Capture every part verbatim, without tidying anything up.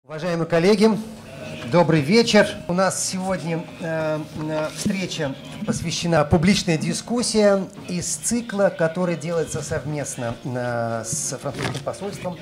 Уважаемые коллеги, добрый вечер. У нас сегодня э, встреча посвящена публичной дискуссии из цикла, который делается совместно э, с французским посольством,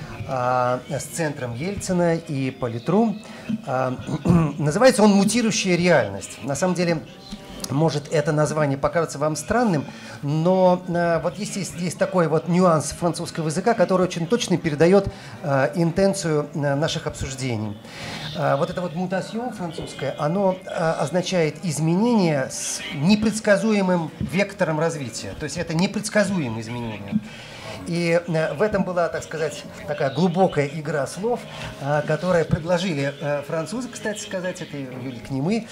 э, с центром Ельцина и Политру. Э, называется он «Мутирующая реальность». На самом деле, может, это название покажется вам странным, но э, вот есть, есть, есть такой вот нюанс французского языка, который очень точно передает э, интенцию э, наших обсуждений. Э, вот это вот мутасьон французское, оно э, означает изменение с непредсказуемым вектором развития. То есть это непредсказуемые изменения. И в этом была, так сказать, такая глубокая игра слов, которые предложили французы, кстати сказать, это Юлия Кнемы.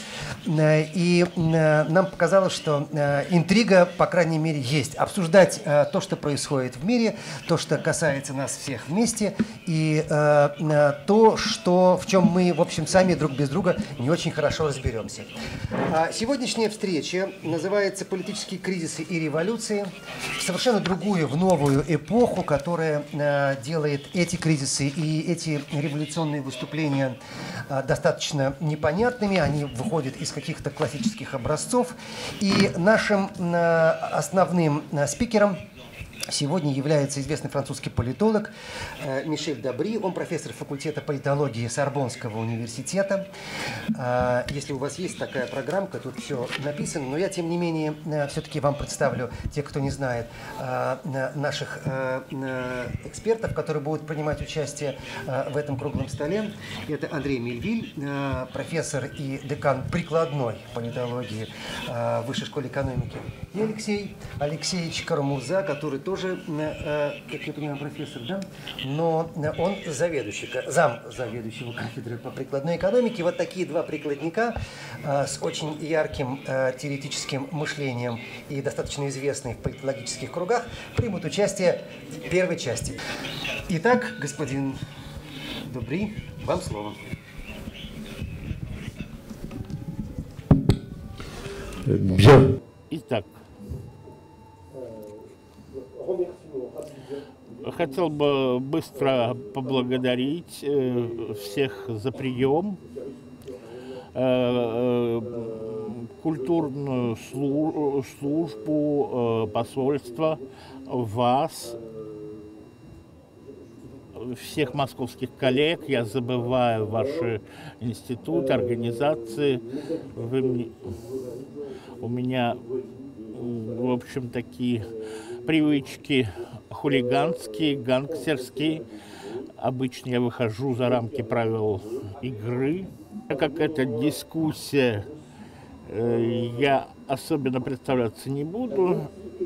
И нам показалось, что интрига, по крайней мере, есть. Обсуждать то, что происходит в мире, то, что касается нас всех вместе, и то, что, в чем мы, в общем, сами друг без друга не очень хорошо разберемся. Сегодняшняя встреча называется «Политические кризисы и революции». В совершенно другую, в новую эпоху. эпоху, которая э, делает эти кризисы и эти революционные выступления э, достаточно непонятными. Они выходят из каких-то классических образцов. И нашим э, основным э, спикером сегодня является известный французский политолог э, Мишель Дабри. Он профессор факультета политологии Сорбонского университета. Э, если у вас есть такая программка, тут все написано, но я, тем не менее, э, все-таки вам представлю, те, кто не знает, э, наших э, э, экспертов, которые будут принимать участие э, в этом круглом столе. Это Андрей Мельвиль, э, профессор и декан прикладной политологии э, в Высшей школе экономики. И Алексей Алексеевич Карамурза, который тоже тоже, как я понимаю, профессор, да? Но он заведующий, зам заведующего кафедры по прикладной экономике. Вот такие два прикладника с очень ярким теоретическим мышлением и достаточно известные в политологических кругах примут участие в первой части. Итак, господин Дабри, вам слово. Bien. Итак, хотел бы быстро поблагодарить э, всех за прием, э, э, культурную слу- службу э, посольства, вас, всех московских коллег. Я забываю ваши институты, организации. Вы мне, у меня, в общем, такие привычки хулиганские, гангстерские. Обычно я выхожу за рамки правил игры. Так как это дискуссия, я особенно представляться не буду.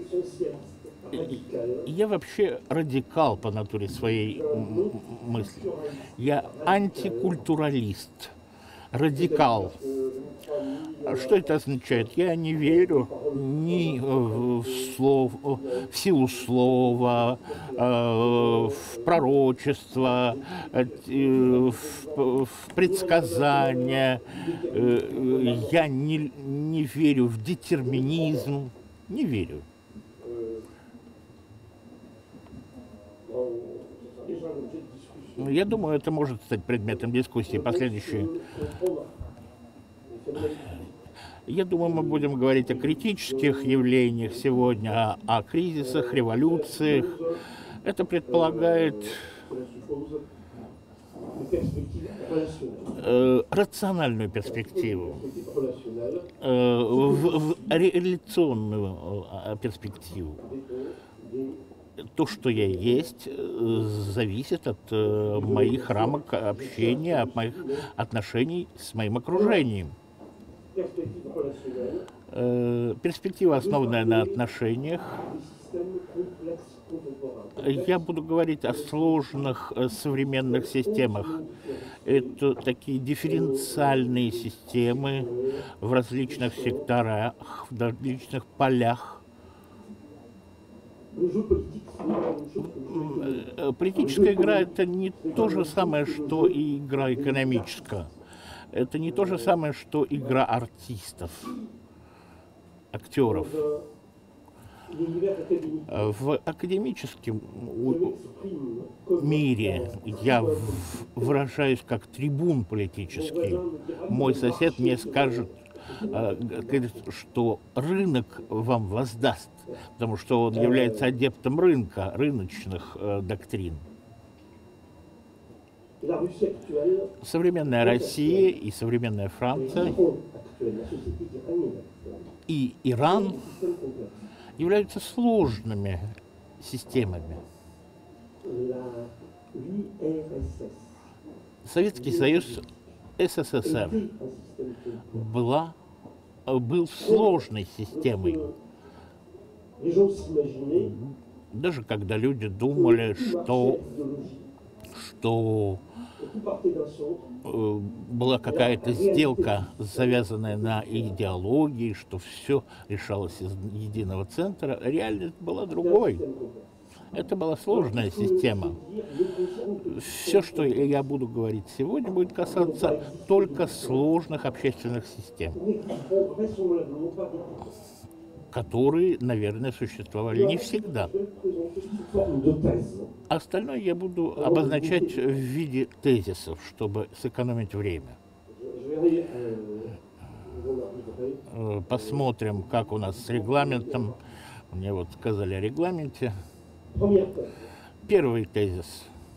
Я вообще радикал по натуре своей мысли. Я антикультуралист, радикал. Что это означает? Я не верю ни в, слов, в силу слова, в пророчество, в предсказания. Я не, не верю в детерминизм. Не верю. Я думаю, это может стать предметом дискуссии последующей. Я думаю, мы будем говорить о критических явлениях сегодня, о, о кризисах, революциях. Это предполагает э, рациональную перспективу, э, в, в реляционную э, перспективу. То, что я есть, зависит от э, моих рамок общения, от моих отношений с моим окружением. Э, перспектива, основанная на отношениях. Я буду говорить о сложных э, современных системах. Это такие дифференциальные системы в различных секторах, в различных полях. Политическая игра – это не то же самое, что и игра экономическая. Это не то же самое, что игра артистов, актеров. В академическом мире я выражаюсь как трибун политический. Мой сосед мне скажет, что рынок вам воздаст, потому что он является адептом рынка, рыночных доктрин. Современная Россия и современная Франция и Иран являются сложными системами. Советский Союз, СССР была, был сложной системой. Даже когда люди думали, что, что была какая-то сделка, завязанная на идеологии, что все решалось из единого центра, реальность была другой. Это была сложная система. Все, что я буду говорить сегодня, будет касаться только сложных общественных систем, которые, наверное, существовали не всегда. Остальное я буду обозначать в виде тезисов, чтобы сэкономить время. Посмотрим, как у нас с регламентом. Мне вот сказали о регламенте. Первый тезис.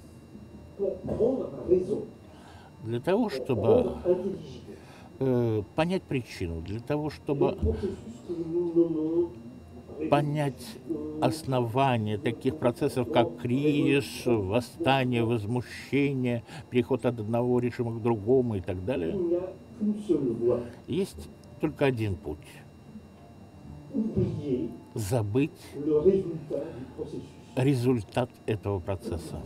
Для того, чтобы э, понять причину, для того, чтобы понять основания таких процессов, как кризис, восстание, возмущение, переход от одного режима к другому и так далее, есть только один путь. Забыть результат этого процесса.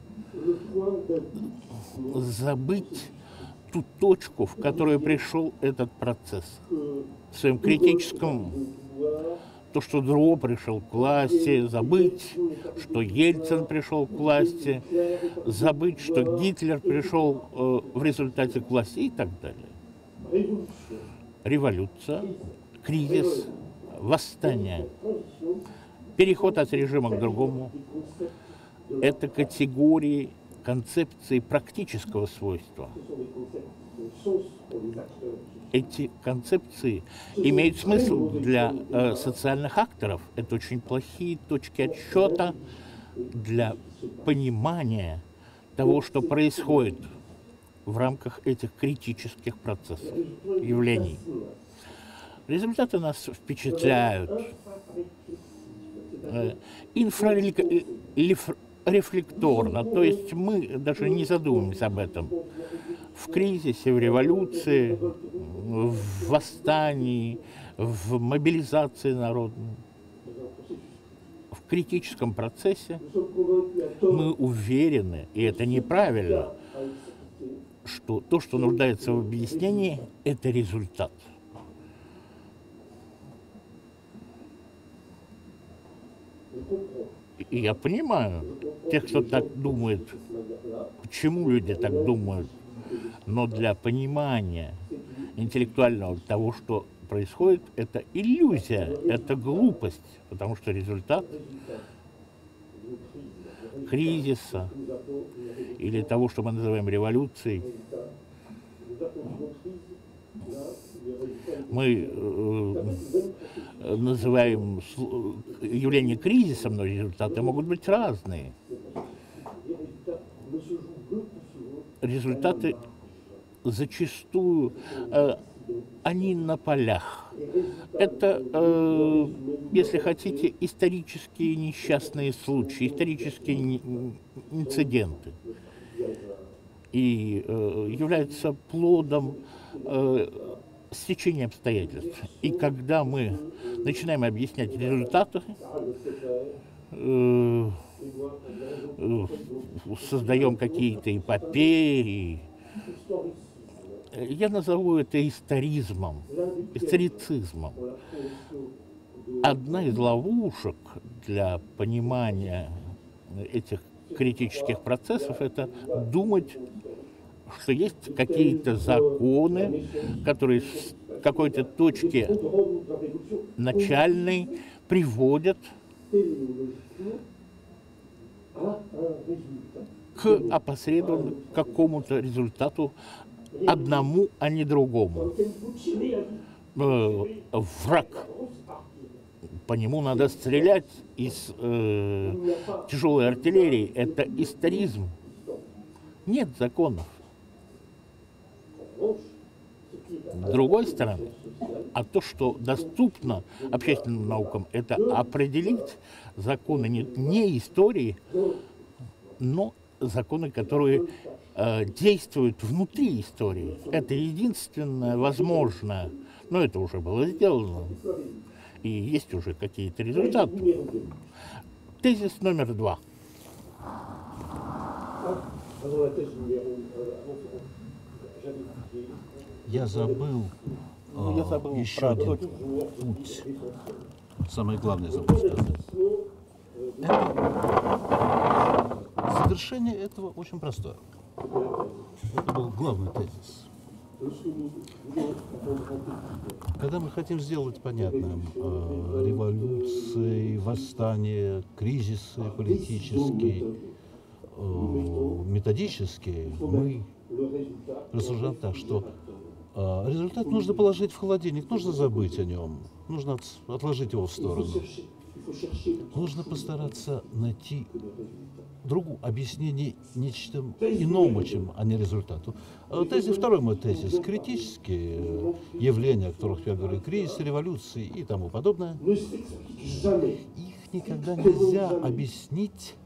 Забыть ту точку, в которую пришел этот процесс. В своем критическом, то, что Дро пришел к власти, забыть, что Ельцин пришел к власти, забыть, что Гитлер пришел э, в результате к власти и так далее. Революция, кризис, восстание, переход от режима к другому – это категории, концепции практического свойства. Эти концепции имеют смысл для э, социальных акторов. Это очень плохие точки отсчета для понимания того, что происходит в рамках этих критических процессов, явлений. Результаты нас впечатляют. Э, инфрарефлекторно, то есть мы даже не задумываемся об этом. В кризисе, в революции, в восстании, в мобилизации народной, в критическом процессе мы уверены, и это неправильно, что то, что нуждается в объяснении, это результат. И я понимаю тех, кто так думает, почему люди так думают. Но для понимания интеллектуального того, что происходит, это иллюзия, это глупость, потому что результат кризиса или того, что мы называем революцией, мы э, называем явление кризисом, но результаты могут быть разные. Результаты зачастую, э, они на полях. Это, э, если хотите, исторические несчастные случаи, исторические инциденты. И э, являются плодом э, стечения обстоятельств. И когда мы начинаем объяснять результаты, э, э, создаем какие-то эпопеи, я назову это историзмом, историцизмом. Одна из ловушек для понимания этих критических процессов – это думать, что есть какие-то законы, которые с какой-то точки начальной приводят к опосредованно какому-то результату, одному, а не другому. Э, враг, по нему надо стрелять из э, тяжелой артиллерии. Это историзм. Нет законов. С другой стороны, а то, что доступно общественным наукам, это определить законы не, не истории, но законы, которые э, действуют внутри истории. Это единственное возможное. Но это уже было сделано. И есть уже какие-то результаты. Тезис номер два. Я забыл, Ну, я забыл э, еще про один дочь. путь. Самое главное забыл сказать. Это... Завершение этого очень простое. Это был главный тезис. Когда мы хотим сделать понятным э, революции, восстания, кризисы политические, э, методические, мы рассуждаем так, что э, результат нужно положить в холодильник, нужно забыть о нем, нужно от, отложить его в сторону. Нужно постараться найти другу объяснение нечто иному, чем, а не результату. Тезис, второй мой тезис. Критические явления, о которых я говорю, кризис, революции и тому подобное, их никогда нельзя объяснить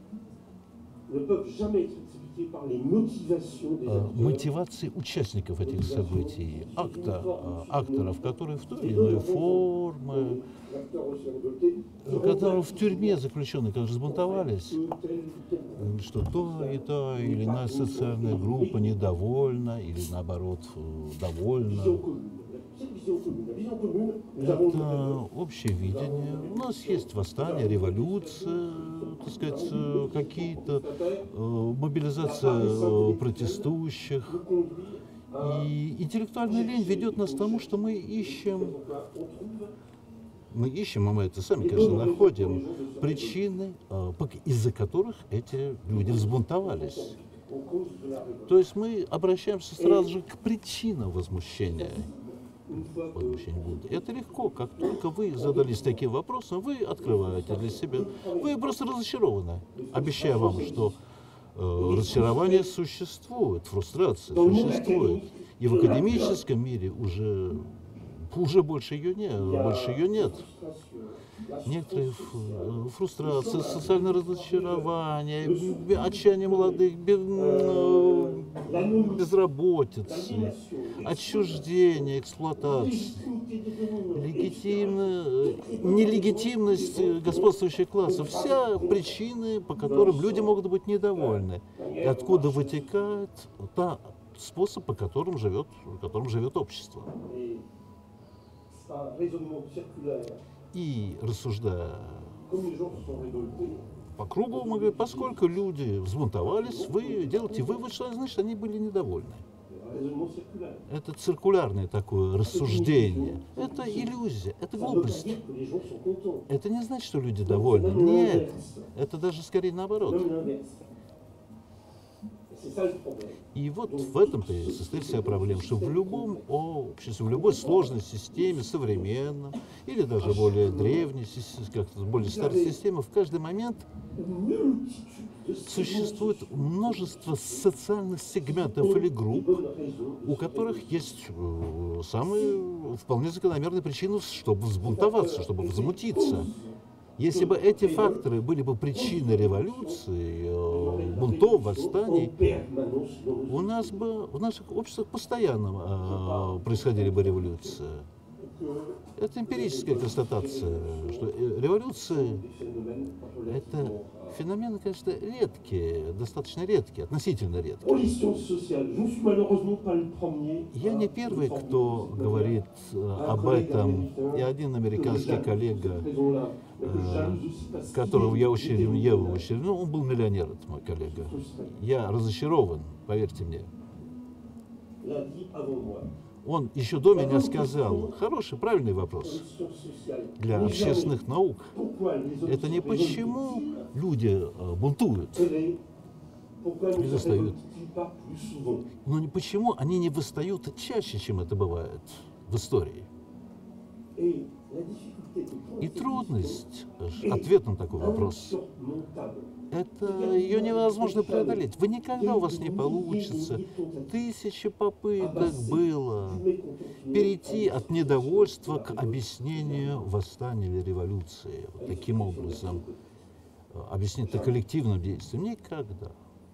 мотивации участников этих событий, акта, акторов, которые в той или иной форме, которые в тюрьме заключенные, которые взбунтовались, что то и то, или иная социальная группа недовольна, или наоборот довольна. Это общее видение. У нас есть восстание, революция, так сказать, какие-то э, мобилизация э, протестующих. И интеллектуальная лень ведет нас к тому, что мы ищем, мы ищем, а мы это сами, конечно, находим, причины, э, из-за которых эти люди взбунтовались. То есть мы обращаемся сразу же к причинам возмущения. Это легко, как только вы задались таким вопросом, вы открываете для себя, вы просто разочарованы. Обещаю вам, что э, разочарование существует, фрустрация существует. И в академическом мире уже, уже больше ее нет, больше ее нет. Некоторые фрустрации, социальное разочарование, отчаяние молодых, безработицы, отчуждение, эксплуатация, нелегитимность господствующих классов. Вся причины, по которым люди могут быть недовольны. И откуда вытекает та способ, по которым живет, которым живет общество. И рассуждая по кругу, мы говорим, поскольку люди взбунтовались, вы делаете вывод, что значит, они были недовольны. Это циркулярное такое рассуждение. Это иллюзия, это глупость. Это не значит, что люди довольны. Нет, это даже скорее наоборот. И вот в этом-то и состоит вся проблема, что в любом обществе, в любой сложной системе, современном, или даже более древней, как-то более старой системе, в каждый момент существует множество социальных сегментов или групп, у которых есть самые вполне закономерные причины, чтобы взбунтоваться, чтобы возмутиться. Если бы эти факторы были бы причиной революции, бунтов, восстаний, у нас бы в наших обществах постоянно э, происходили бы революции. Это эмпирическая констатация, что революция – это феномены, конечно, редкие, достаточно редкие, относительно редкие. Я не первый, кто говорит об этом. И один американский коллега, которого я очень, я очень, ну, он был миллионер, это мой коллега. Я разочарован, поверьте мне. Он еще до меня сказал, хороший, правильный вопрос для общественных наук. Это не почему люди бунтуют и восстают, но не почему они не восстают чаще, чем это бывает в истории. И трудность, ответ на такой вопрос, это ее невозможно преодолеть. Вы никогда у вас не получится. Тысячи попыток было перейти от недовольства к объяснению восстания или революции. Вот таким образом, объяснить это коллективным действием. Никогда.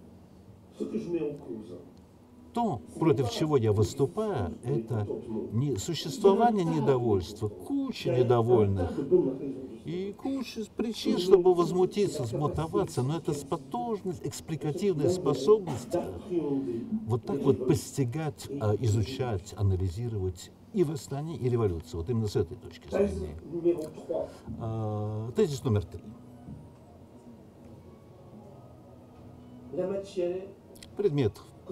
То, против чего я выступаю, это не существование недовольства, куча недовольных и куча причин, чтобы возмутиться, взбунтоваться, но это способность, экспликативная способность вот так вот постигать, изучать, анализировать и восстание, и революцию. Вот именно с этой точки зрения. Тезис номер три. Предмет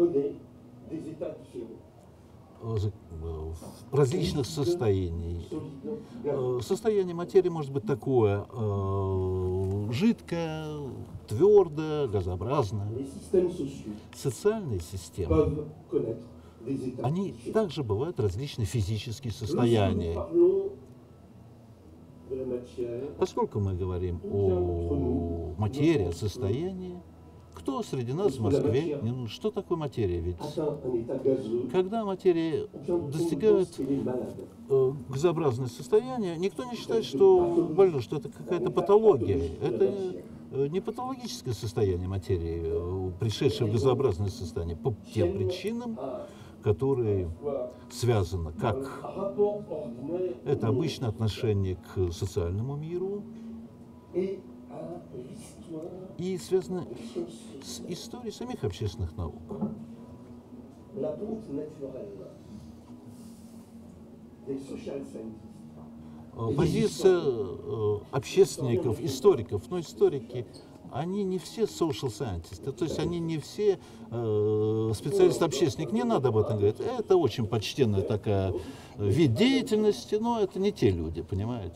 различных состояний. Состояние материи может быть такое: жидкое, твердое, газообразное. Социальные системы, они также бывают различные физические состояния. Поскольку мы говорим о материи, о состоянии, кто среди нас в Москве, ну, что такое материя? Ведь когда материя достигает э, газообразное состояние, никто не считает, что больно, что это какая-то патология. Это э, не патологическое состояние материи, э, пришедшее в газообразное состояние, по тем причинам, которые связаны, как это обычное отношение к социальному миру, и связано с историей самих общественных наук. Позиция общественников, историков, но историки, они не все social scientists, то есть они не все э, специалисты-общественник, не надо об этом говорить. Это очень почтенная такая вид деятельности, но это не те люди, понимаете.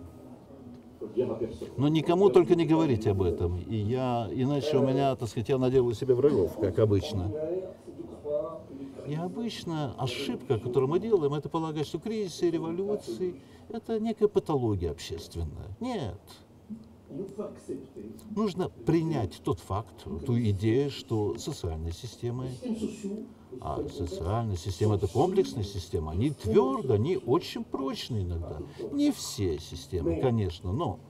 Но никому только не говорите об этом. И я, иначе у меня, так сказать, я наделаю себе врагов, как обычно. И обычно ошибка, которую мы делаем, это полагать, что кризисы и революции – это некая патология общественная. Нет. Нужно принять тот факт, ту идею, что социальные системы, а социальная система – это комплексная система, они твердо, они очень прочные иногда. Не все системы, конечно, но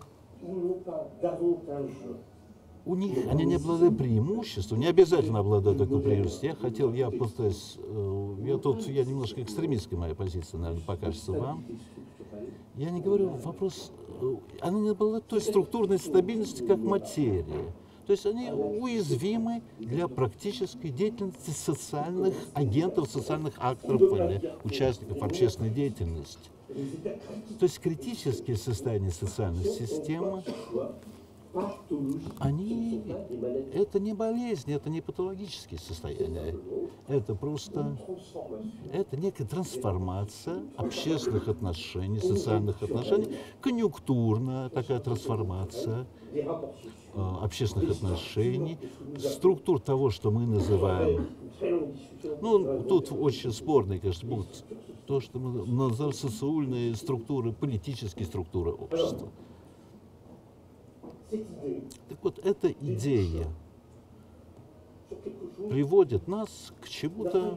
у них они не обладают преимуществом, не обязательно обладают такой преимуществом. Я хотел, я пытаюсь, я тут, я немножко экстремистская моя позиция, наверное, покажется вам. Я не говорю, вопрос, они не обладают той структурной стабильности, как материя. То есть они уязвимы для практической деятельности социальных агентов, социальных акторов или участников общественной деятельности. То есть критические состояния социальной системы, они, это не болезнь, это не патологические состояния, это просто, это некая трансформация общественных отношений, социальных отношений, конъюнктурная такая трансформация э, общественных отношений, структур того, что мы называем, ну, тут очень спорные, конечно, будут то, что мы называем социальные структуры, политические структуры общества. Так вот, эта идея приводит нас к чему-то,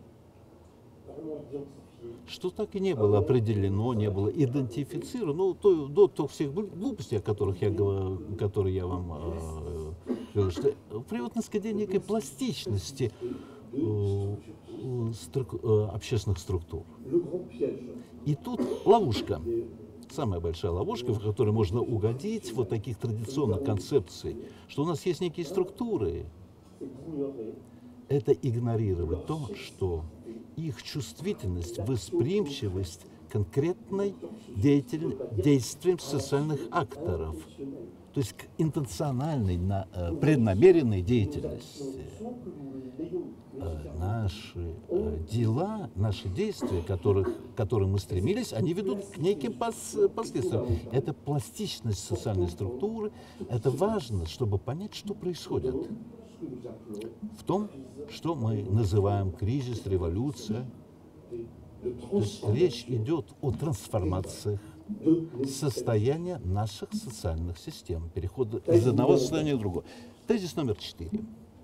что так и не было определено, не было идентифицировано. Ну, то, до тех всех глупостей, о которых я, которые я вам э, говорю, что приводит нас к идее некой пластичности э, струк, э, общественных структур. И тут ловушка. Самая большая ловушка, в которой можно угодить вот таких традиционных концепций, что у нас есть некие структуры, это игнорировать то, что их чувствительность, восприимчивость к конкретной деятель... действиям социальных акторов, то есть к интенциональной, преднамеренной деятельности. наши дела, наши действия, которых, к которым мы стремились, они ведут к неким пос, последствиям. Это пластичность социальной структуры. Это важно, чтобы понять, что происходит в том, что мы называем кризис, революция. То есть речь идет о трансформациях состояния наших социальных систем, перехода из одного состояния в другое. Тезис номер четыре.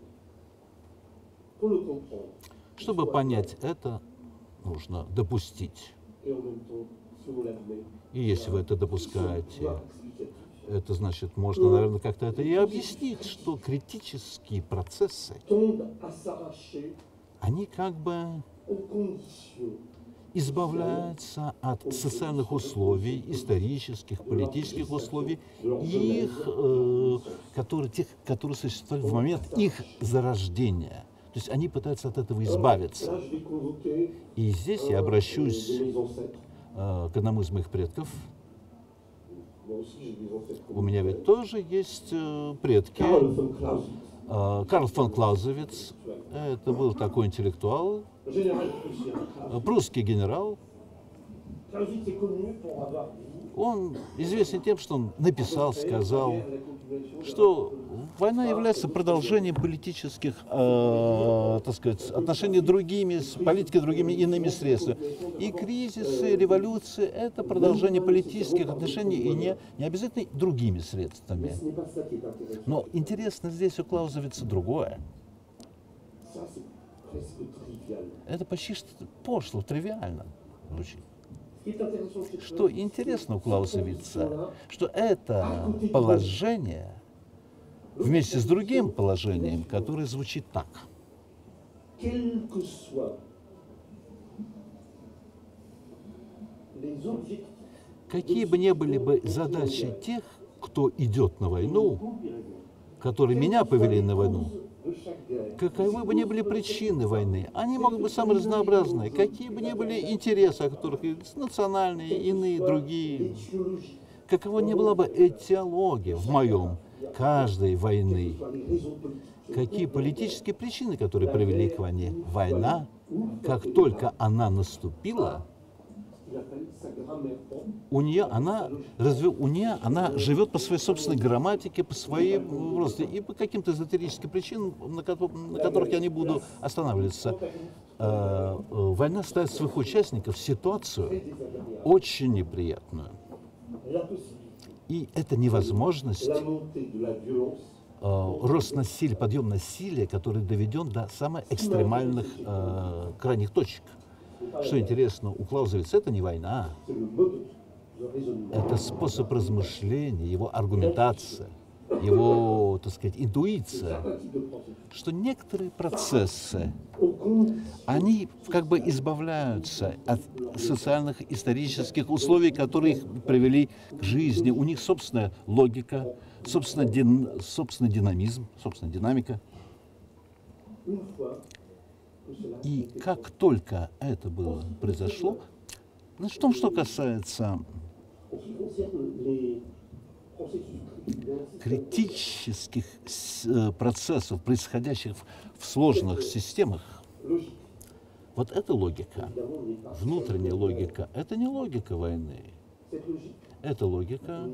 Чтобы понять это, нужно допустить. И если вы это допускаете, это значит, можно, наверное, как-то это и объяснить, что критические процессы, они как бы избавляются от социальных условий, исторических, политических условий, их, э, которые, тех, которые существовали в момент их зарождения. То есть они пытаются от этого избавиться. И здесь я обращусь э, к одному из моих предков. У меня ведь тоже есть э, предки. Э, Карл фон Клаузевиц. Это был такой интеллектуал, прусский генерал. Он известен тем, что он написал, сказал, что война является продолжением политических, э, так сказать, отношений другими, с политикой другими иными средствами. И кризисы, революции – это продолжение политических отношений и не, не обязательно другими средствами. Но интересно здесь у Клаузевица другое. Это почти что пошло, тривиально звучит. Что интересно у Клаузевица, что это положение вместе с другим положением, которое звучит так. Какие бы ни были бы задачи тех, кто идет на войну, которые меня повели на войну, каковы бы ни были причины войны, они могут быть самые разнообразные, какие бы ни были интересы, о которых есть национальные, иные, другие, какова ни была бы этиология в моем каждой войны, какие политические причины, которые привели к войне. Война, как только она наступила, у нее она, разве, у нее она живет по своей собственной грамматике, по своей просто и по каким-то эзотерическим причинам, на, которых, на которых я не буду останавливаться. Э, война ставит своих участников в ситуацию очень неприятную. И это невозможность, э, рост насилия, подъем насилия, который доведен до самых экстремальных э, крайних точек. Что интересно, у Клаузевица это не война, это способ размышления, его аргументация, его, так сказать, интуиция, что некоторые процессы, они как бы избавляются от социальных, исторических условий, которые их привели к жизни. У них собственная логика, собственный, дин, собственный динамизм, собственная динамика. И как только это было, произошло, значит, в том, что касается критических процессов, происходящих в сложных системах, вот эта логика, внутренняя логика, это не логика войны, это логика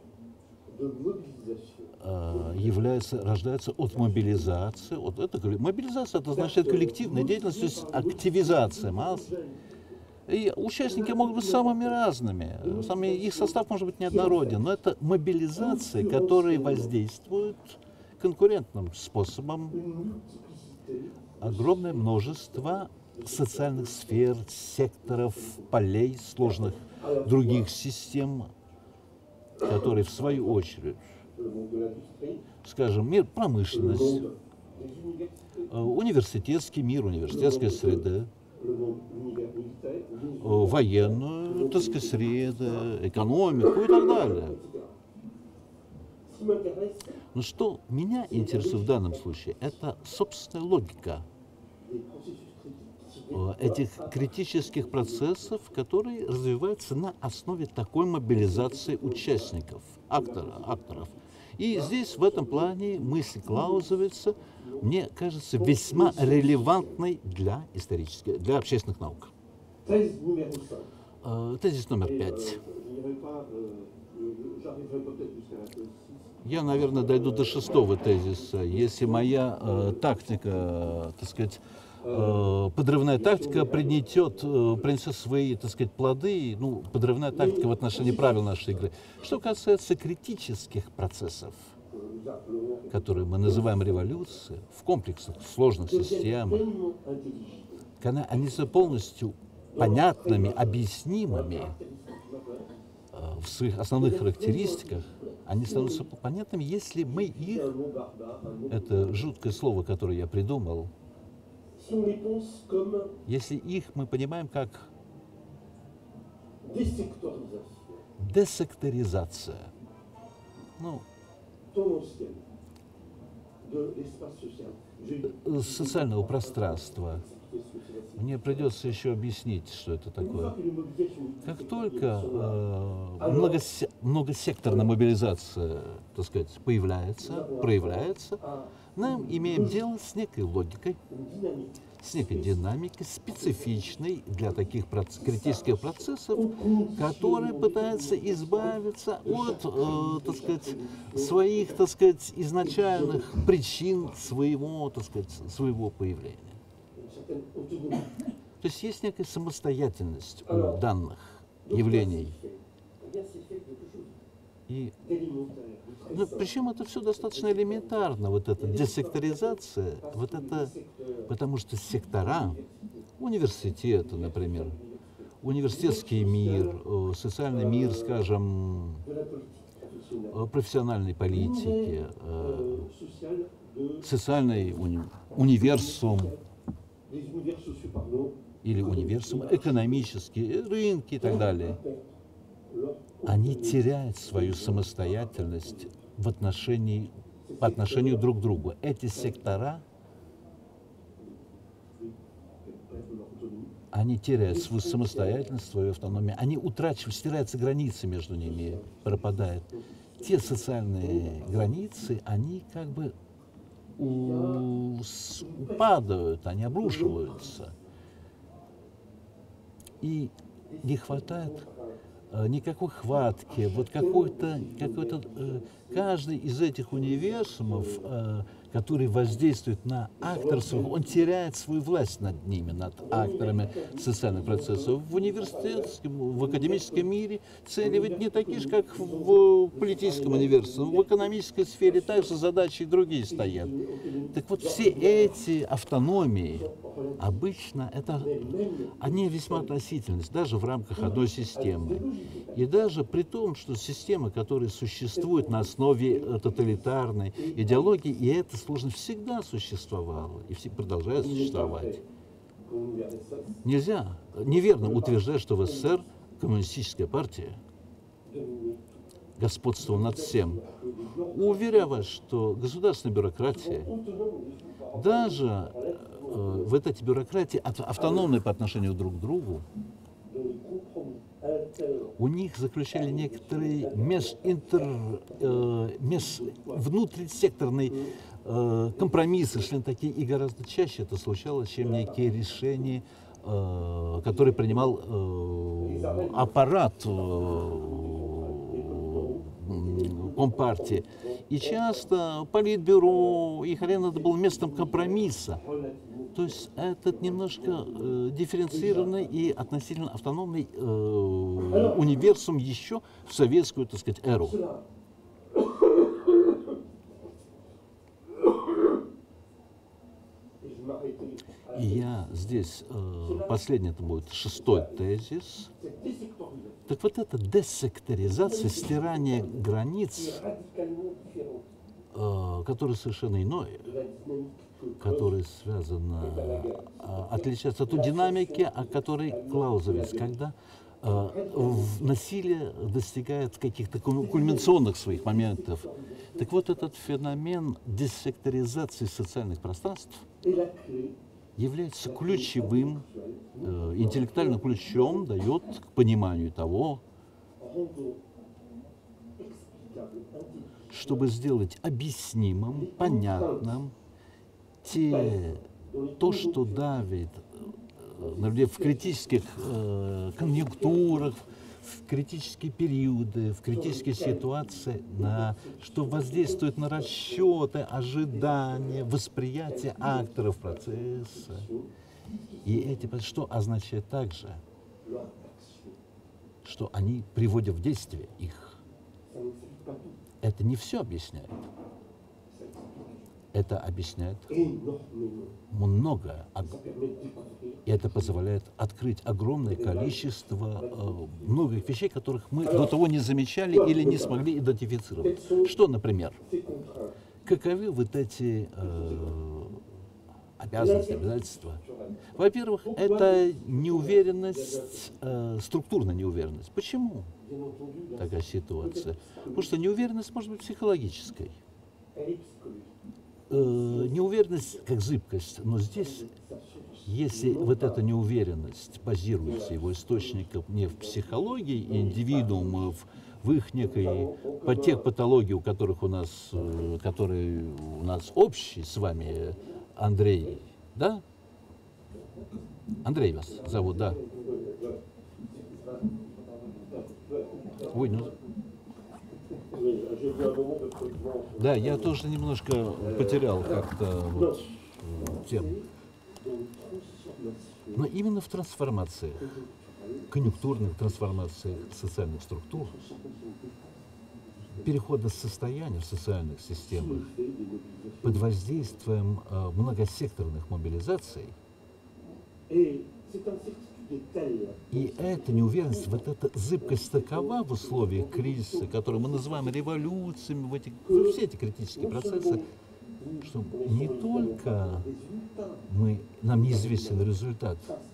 является, рождается от мобилизации. От, это, мобилизация это означает коллективная деятельность, то есть активизация масс. И участники могут быть самыми разными, сами, их состав может быть неоднороден, но это мобилизация, которая воздействует конкурентным способом. Огромное множество социальных сфер, секторов, полей, сложных других систем, которые в свою очередь, скажем, мир, промышленность, университетский мир, университетская среда, военную, так сказать, среду, экономику и так далее. Но что меня интересует в данном случае, это собственная логика этих критических процессов, которые развиваются на основе такой мобилизации участников, актора, акторов. И здесь, в этом плане, мысль Клаузевица, мне кажется, весьма релевантной для исторических, для общественных наук. Тезис номер пять. Я, наверное, дойду до шестого тезиса. Если моя э, тактика, э, так сказать, э, подрывная тактика принесет, э, принесет свои, так сказать, плоды, ну, подрывная тактика в отношении правил нашей игры. Что касается критических процессов, которые мы называем революцией, в комплексах сложных системах, когда они становятся полностью понятными, объяснимыми э, в своих основных характеристиках, они становятся понятными, если мы их, это жуткое слово, которое я придумал, если их мы понимаем как десекторизация, ну, социального пространства. Мне придется еще объяснить, что это такое. Как только э, многосе многосекторная мобилизация, так сказать, появляется, проявляется, мы имеем дело с некой логикой, с некой динамикой, специфичной для таких проц критических процессов, которые пытаются избавиться от, э, так сказать, своих, так сказать, изначальных причин своего, так сказать, своего появления. То есть есть некая самостоятельность у данных явлений. И, ну, причем это все достаточно элементарно, вот эта десекторизация, вот это, потому что сектора, университеты, например, университетский мир, социальный мир, скажем, профессиональной политики, социальный уни универсум, или универсум, экономические рынки и так далее, они теряют свою самостоятельность в отношении, по отношению друг к другу. Эти сектора, они теряют свою самостоятельность, свою автономию, они утрачивают, стираются границы между ними, пропадают. Те социальные границы, они как бы падают, они обрушиваются. И не хватает э, никакой хватки. Вот какой-то, какой-то э, каждый из этих универсумов, э, который воздействует на акторов, он теряет свою власть над ними, над акторами социальных процессов. В университетском, в академическом мире цели ведь не такие же, как в политическом универсуме. В экономической сфере также задачи и другие стоят. Так вот, все эти автономии, обычно, это, они весьма относительны, даже в рамках одной системы. И даже при том, что системы, которые существуют на основе тоталитарной идеологии, и эта сложность всегда существовала и продолжает существовать. Нельзя, неверно утверждать, что в СССР коммунистическая партия господствовала над всем. Уверяю вас, что государственная бюрократия, даже э, вот эти бюрократии, автономные по отношению друг к другу, у них заключали некоторые межинтер, э, меж, внутрисекторные э, компромиссы, шли такие, и гораздо чаще это случалось, чем некие решения, э, которые принимал э, аппарат э, Компартии. И часто Политбюро, их аренда был местом компромисса. То есть этот немножко э, дифференцированный и относительно автономный э, универсум еще в советскую, так сказать, эру. И я здесь, э, последний это будет шестой тезис. Так вот эта десекторизация, стирание границ, э, которое совершенно иное, которое связано, э, отличается от той динамики, о которой Клаузевиц, когда э, насилие достигает каких-то кульминационных своих моментов. Так вот этот феномен десекторизации социальных пространств является ключевым, э, интеллектуальным ключом, дает к пониманию того, чтобы сделать объяснимым, понятным те, то, что давит например, в критических э, конъюнктурах, в критические периоды, в критические ситуации, на, что воздействует на расчеты, ожидания, восприятие акторов процесса. И эти, что означает также, что они приводят в действие их. Это не все объясняет. Это объясняет многое. И это позволяет открыть огромное количество э, многих вещей, которых мы до того не замечали или не смогли идентифицировать. Что, например, каковы вот эти э, обязанности, обязательства? Во-первых, это неуверенность, э, структурная неуверенность. Почему такая ситуация? Потому что неуверенность может быть психологической. Э, неуверенность как зыбкость, но здесь, если вот эта неуверенность базируется, его источником не в психологии индивидуумов, в их некой, по тех патологий, у которых у нас, э, которые у нас общие с вами, Андрей, да? Андрей вас зовут, да? Ой, ну... Да, я тоже немножко потерял как-то вот тему. Но именно в трансформациях, конъюнктурных трансформациях социальных структур, перехода состояния в социальных системах под воздействием э, многосекторных мобилизаций, и эта неуверенность, вот эта зыбкость такова в условиях кризиса, который мы называем революциями, в эти, все эти критические процессы, что не только мы, нам неизвестен результат,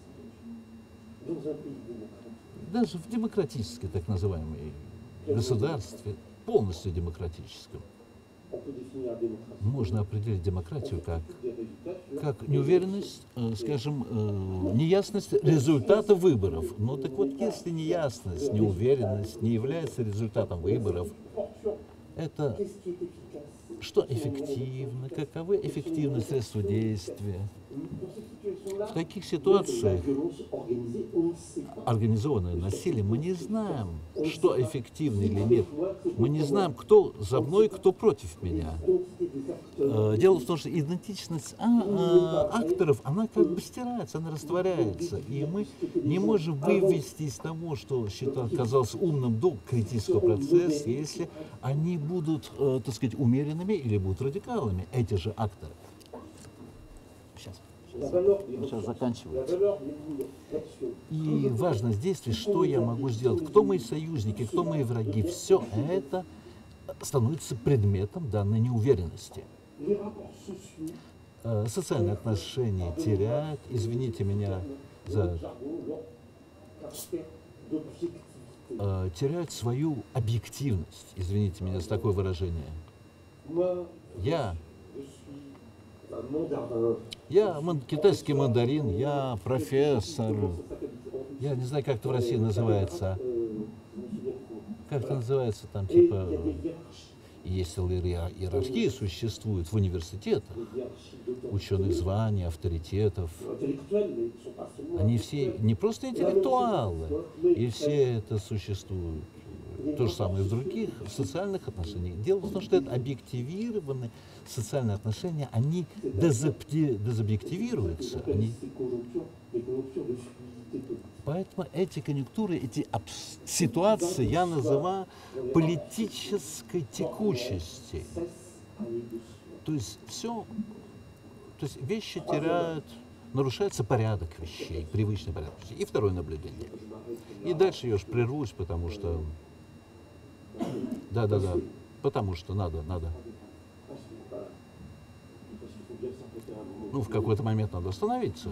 даже в демократической, так называемой, государстве, полностью демократическом, можно определить демократию как, как неуверенность, э, скажем, э, неясность результата выборов. Но так вот, если неясность, неуверенность не является результатом выборов, это что эффективно, каковы эффективные средства действия. В таких ситуациях организованное насилие, мы не знаем, что эффективно или нет. Мы не знаем, кто за мной, кто против меня. Дело в том, что идентичность а, а, акторов, она как бы стирается, она растворяется. И мы не можем вывести из того, что считал, казалось умным до критического процесса, если они будут, э, так сказать, умеренными или будут радикалами, эти же акторы. Сейчас. Сейчас заканчивается. И важность действий, что я могу сделать, кто мои союзники, кто мои враги, все это становится предметом данной неуверенности. Социальные отношения теряют, извините меня за... теряют свою объективность, извините меня за такое выражение. Я... Я ман, китайский мандарин, я профессор, я не знаю, как это в России называется, как это называется там, типа, если иерархия существует в университетах, ученых званий, авторитетов, они все не просто интеллектуалы, и все это существует. То же самое и в других социальных отношениях. Дело в том, что это объективированные социальные отношения, они дезобъективируются. Они... Поэтому эти конъюнктуры, эти ситуации я называю политической текучести. То есть все, то есть вещи теряют, нарушается порядок вещей, привычный порядок вещей. И второе наблюдение. И дальше я уж прервусь, потому что... Да, да, да. Потому что надо, надо. Ну, в какой-то момент надо остановиться.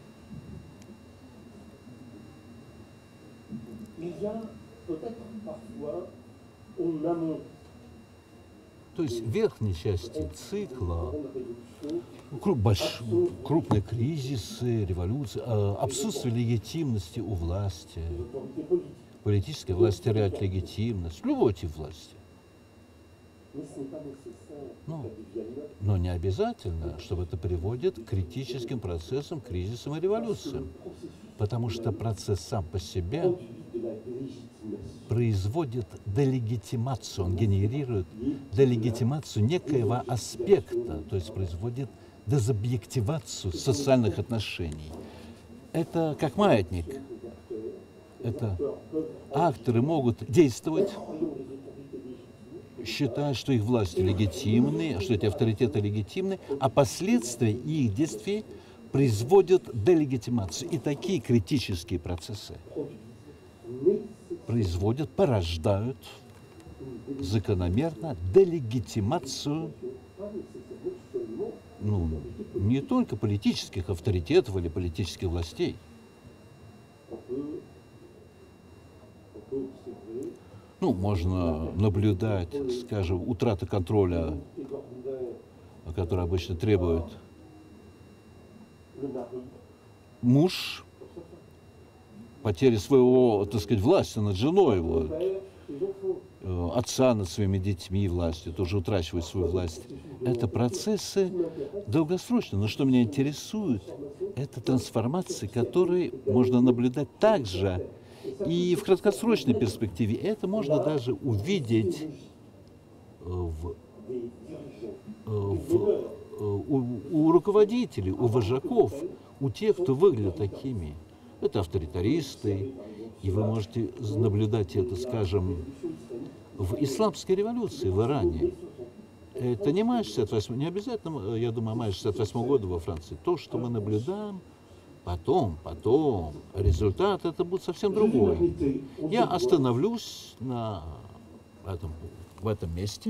То есть в верхней части цикла круп, больш, крупные кризисы, революции, отсутствие легитимности у власти. Политическая власть теряет легитимность, любой тип власти. Ну, но не обязательно, чтобы это приводит к критическим процессам, кризисам и революциям. Потому что процесс сам по себе производит делегитимацию, он генерирует делегитимацию некоего аспекта, то есть производит дезобъективацию социальных отношений. Это как маятник. Это акторы могут действовать, считая, что их власти легитимны, что эти авторитеты легитимны, а последствия их действий производят делегитимацию. И такие критические процессы производят, порождают закономерно делегитимацию, ну, не только политических авторитетов или политических властей. Ну, можно наблюдать, скажем, утрата контроля, который обычно требует муж, потери своего, так сказать, власти над женой, вот, отца над своими детьми власти, тоже утрачивает свою власть. Это процессы долгосрочные. Но что меня интересует, это трансформации, которые можно наблюдать также и в краткосрочной перспективе. Это можно даже увидеть в, в, у, у руководителей, у вожаков, у тех, кто выглядит такими. Это авторитаристы, и вы можете наблюдать это, скажем, в исламской революции в Иране. Это не май шестьдесят восьмого, не обязательно, я думаю, май шестьдесят восьмого года во Франции. То, что мы наблюдаем, потом, потом, результат это будет совсем другой. Я остановлюсь на этом, в этом месте.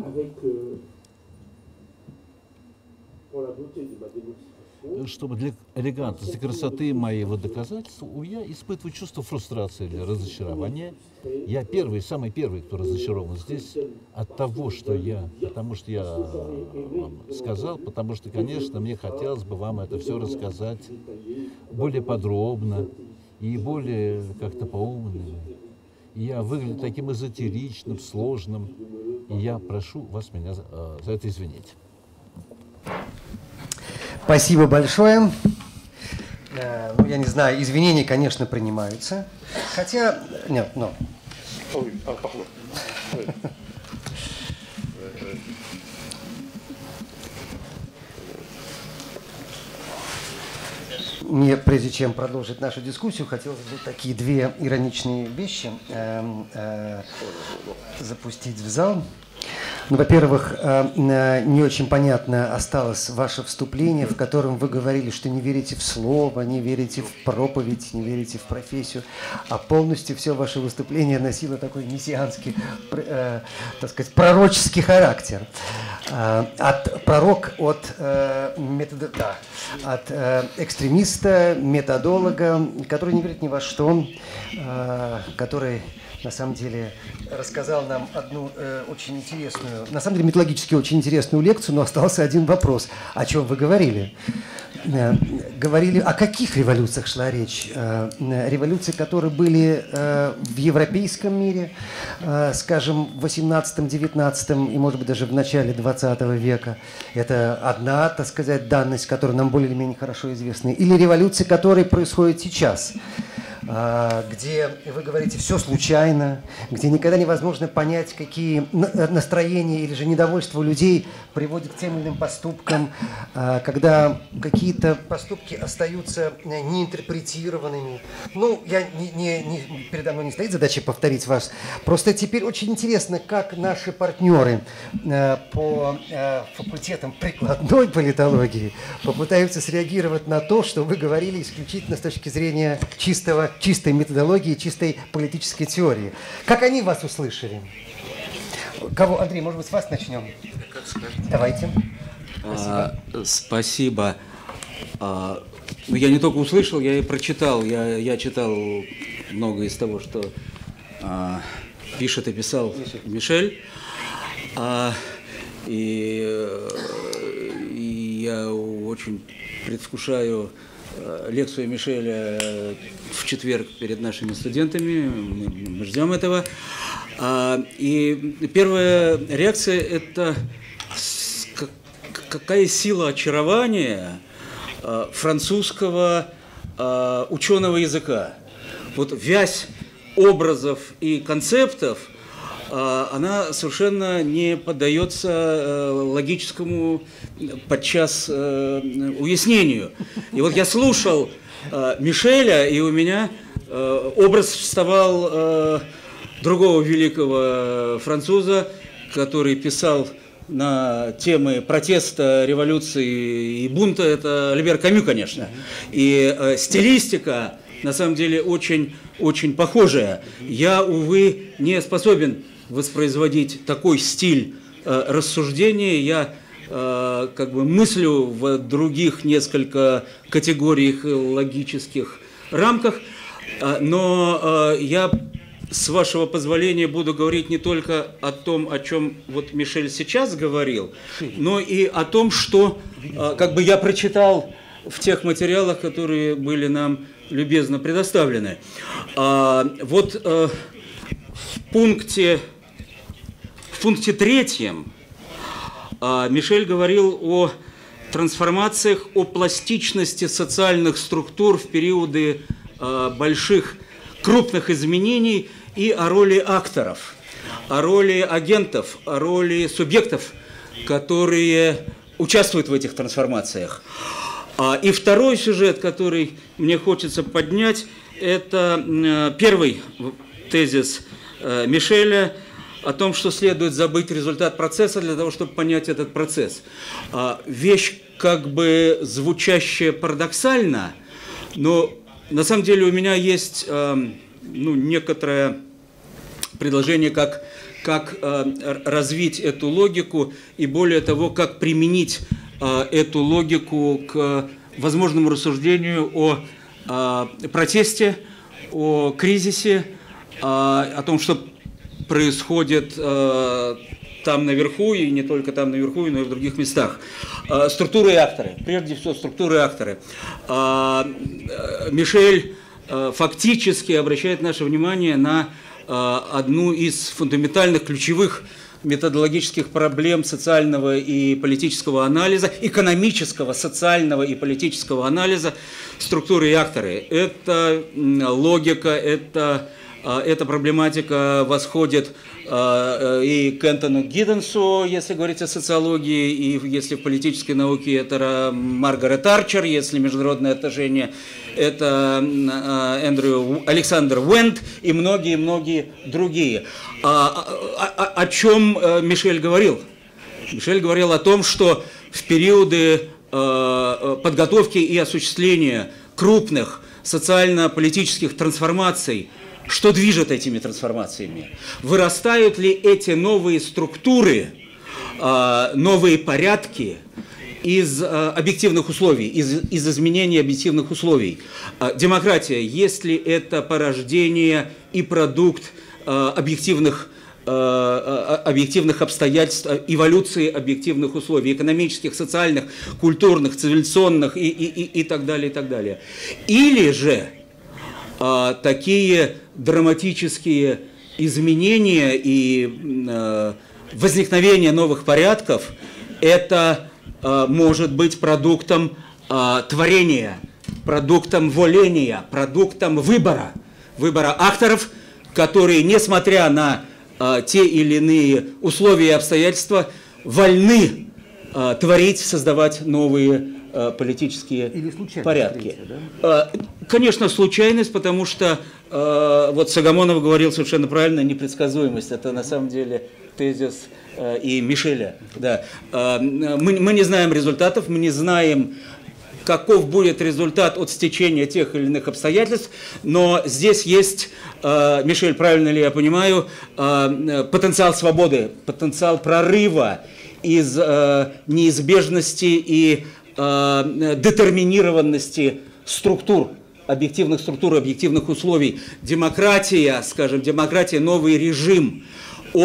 Чтобы для элегантности, красоты моего доказательства, я испытываю чувство фрустрации или разочарования. Я первый, самый первый, кто разочарован здесь от того, что я, потому что я вам сказал, потому что, конечно, мне хотелось бы вам это все рассказать более подробно и более как-то по-умному. Я выгляжу таким эзотеричным, сложным, и я прошу вас меня за, за это извинить. Спасибо большое. Ну, я не знаю, извинения, конечно, принимаются. Хотя, нет, ну. Мне, прежде чем продолжить нашу дискуссию, хотелось бы такие две ироничные вещи э, э, запустить в зал. Ну, во-первых, не очень понятно осталось ваше вступление, в котором вы говорили, что не верите в слово, не верите в проповедь, не верите в профессию, а полностью все ваше выступление носило такой мессианский, э, так сказать, пророческий характер. От пророк от, э, метода, да, от э, экстремиста, методолога, который не верит ни во что, э, который... на самом деле, рассказал нам одну э, очень интересную, на самом деле, методологически очень интересную лекцию, но остался один вопрос. О чем вы говорили? Э, говорили, о каких революциях шла речь? Э, революции, которые были э, в европейском мире, э, скажем, в восемнадцатом, девятнадцатом и, может быть, даже в начале двадцатого века. Это одна, так сказать, данность, которая нам более или менее хорошо известна. Или революции, которые происходят сейчас, где, вы говорите, все случайно, где никогда невозможно понять, какие настроения или же недовольство людей приводят к тем или иным поступкам, когда какие-то поступки остаются неинтерпретированными. Ну, я не, не, не, передо мной не стоит задача повторить вас. Просто теперь очень интересно, как наши партнеры по факультетам прикладной политологии попытаются среагировать на то, что вы говорили исключительно с точки зрения чистого чистой методологии, чистой политической теории. Как они вас услышали? Кого, Андрей, может быть, с вас начнем? Давайте. Спасибо. А, спасибо. А, ну, я не только услышал, я и прочитал. Я, я читал много из того, что а, пишет и писал Мишель. А, и, и я очень предвкушаю лекцию Мишеля в четверг перед нашими студентами. Мы, мы ждем этого. И первая реакция – это какая сила очарования французского ученого языка. Вот вязь образов и концептов, она совершенно не поддается логическому подчас уяснению. И вот я слушал Мишеля, и у меня образ вставал другого великого француза, который писал на темы протеста, революции и бунта, это Альбер Камю, конечно. И э, стилистика, на самом деле, очень, очень похожая. Я, увы, не способен воспроизводить такой стиль э, рассуждения. Я э, как бы мыслю в других несколько категориях логических рамках, э, но э, я... С вашего позволения буду говорить не только о том, о чем вот Мишель сейчас говорил, но и о том, что как бы я прочитал в тех материалах, которые были нам любезно предоставлены. Вот в пункте, в пункте третьем Мишель говорил о трансформациях, о пластичности социальных структур в периоды больших крупных изменений и о роли акторов, о роли агентов, о роли субъектов, которые участвуют в этих трансформациях. И второй сюжет, который мне хочется поднять, это первый тезис Мишеля о том, что следует забыть результат процесса для того, чтобы понять этот процесс. Вещь как бы звучащая парадоксально, но на самом деле у меня есть э, ну, некоторое предложение, как, как э, развить эту логику и, более того, как применить э, эту логику к возможному рассуждению о э, протесте, о кризисе, э, о том, что происходит э, там наверху, и не только там наверху, но и в других местах. Структуры и акторы. Прежде всего, структуры и акторы. Мишель фактически обращает наше внимание на одну из фундаментальных, ключевых методологических проблем социального и политического анализа, экономического, социального и политического анализа структуры и акторы. Это логика, это, эта проблематика восходит и к Энтону Гидденсу, если говорить о социологии, и если в политической науке это Маргарет Арчер, если международные отношения это Эндрю Александр Уэнд и многие-многие другие. О, о, о чем Мишель говорил? Мишель говорил о том, что в периоды подготовки и осуществления крупных социально-политических трансформаций, что движет этими трансформациями? Вырастают ли эти новые структуры, новые порядки из объективных условий, из, из изменения объективных условий? Демократия, есть ли это порождение и продукт объективных, объективных обстоятельств, эволюции объективных условий, экономических, социальных, культурных, цивилизационных и, и, и, и так далее, и так далее? Или же а, такие драматические изменения и э, возникновение новых порядков это э, может быть продуктом э, творения, продуктом воления, продуктом выбора, выбора акторов, которые, несмотря на э, те или иные условия и обстоятельства, вольны э, творить, создавать новые э, политические или порядки. Третья, да? э, конечно, случайность, потому что э, вот Согомонов говорил совершенно правильно, непредсказуемость. Это на самом деле тезис э, и Мишеля. Да. Э, мы, мы не знаем результатов, мы не знаем, каков будет результат от стечения тех или иных обстоятельств, но здесь есть, э, Мишель, правильно ли я понимаю, э, потенциал свободы, потенциал прорыва из э, неизбежности и э, детерминированности структур, объективных структур, объективных условий. Демократия, скажем, демократия, новый режим, он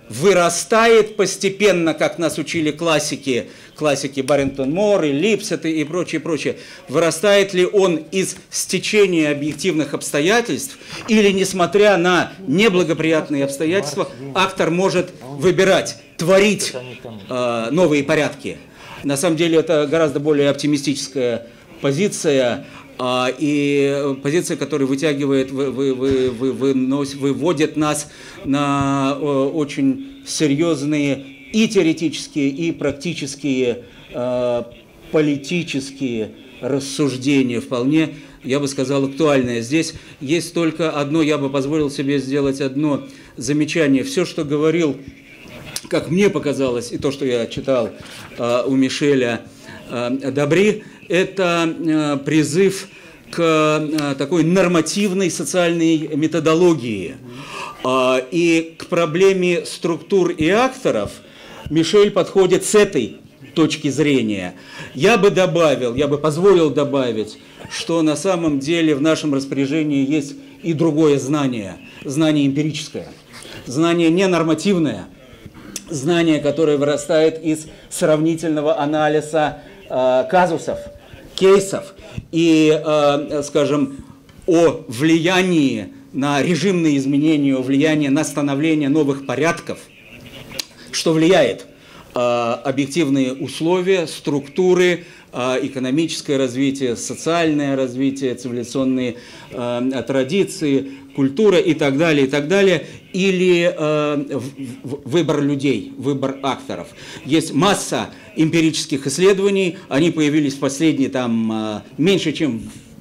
вырастает постепенно, как нас учили классики, классики Барингтон Мор и Липсет и прочее, прочее, вырастает ли он из стечения объективных обстоятельств, или, несмотря на неблагоприятные обстоятельства, автор может выбирать, творить э, новые порядки. На самом деле это гораздо более оптимистическая позиция, э, и позиция, которая вытягивает, вы, вы, вы, вы, вынос, выводит нас на э, очень серьезные и теоретические, и практические, э, политические рассуждения, вполне, я бы сказал, актуальные. Здесь есть только одно, я бы позволил себе сделать одно замечание. Все, что говорил, как мне показалось, и то, что я читал э, у Мишеля э, Дабри, это э, призыв к э, такой нормативной социальной методологии. Э, и к проблеме структур и акторов Мишель подходит с этой точки зрения. Я бы добавил, я бы позволил добавить, что на самом деле в нашем распоряжении есть и другое знание, знание эмпирическое, знание ненормативное, знание, которое вырастает из сравнительного анализа э, казусов, кейсов и, э, скажем, о влиянии на режимные изменения, о влиянии на становление новых порядков, что влияет э, объективные условия, структуры, э, экономическое развитие, социальное развитие, цивилизационные э, традиции, культура и так далее, и так далее, или э, выбор людей, выбор акторов. Есть масса эмпирических исследований, они появились в последние там э, меньше, чем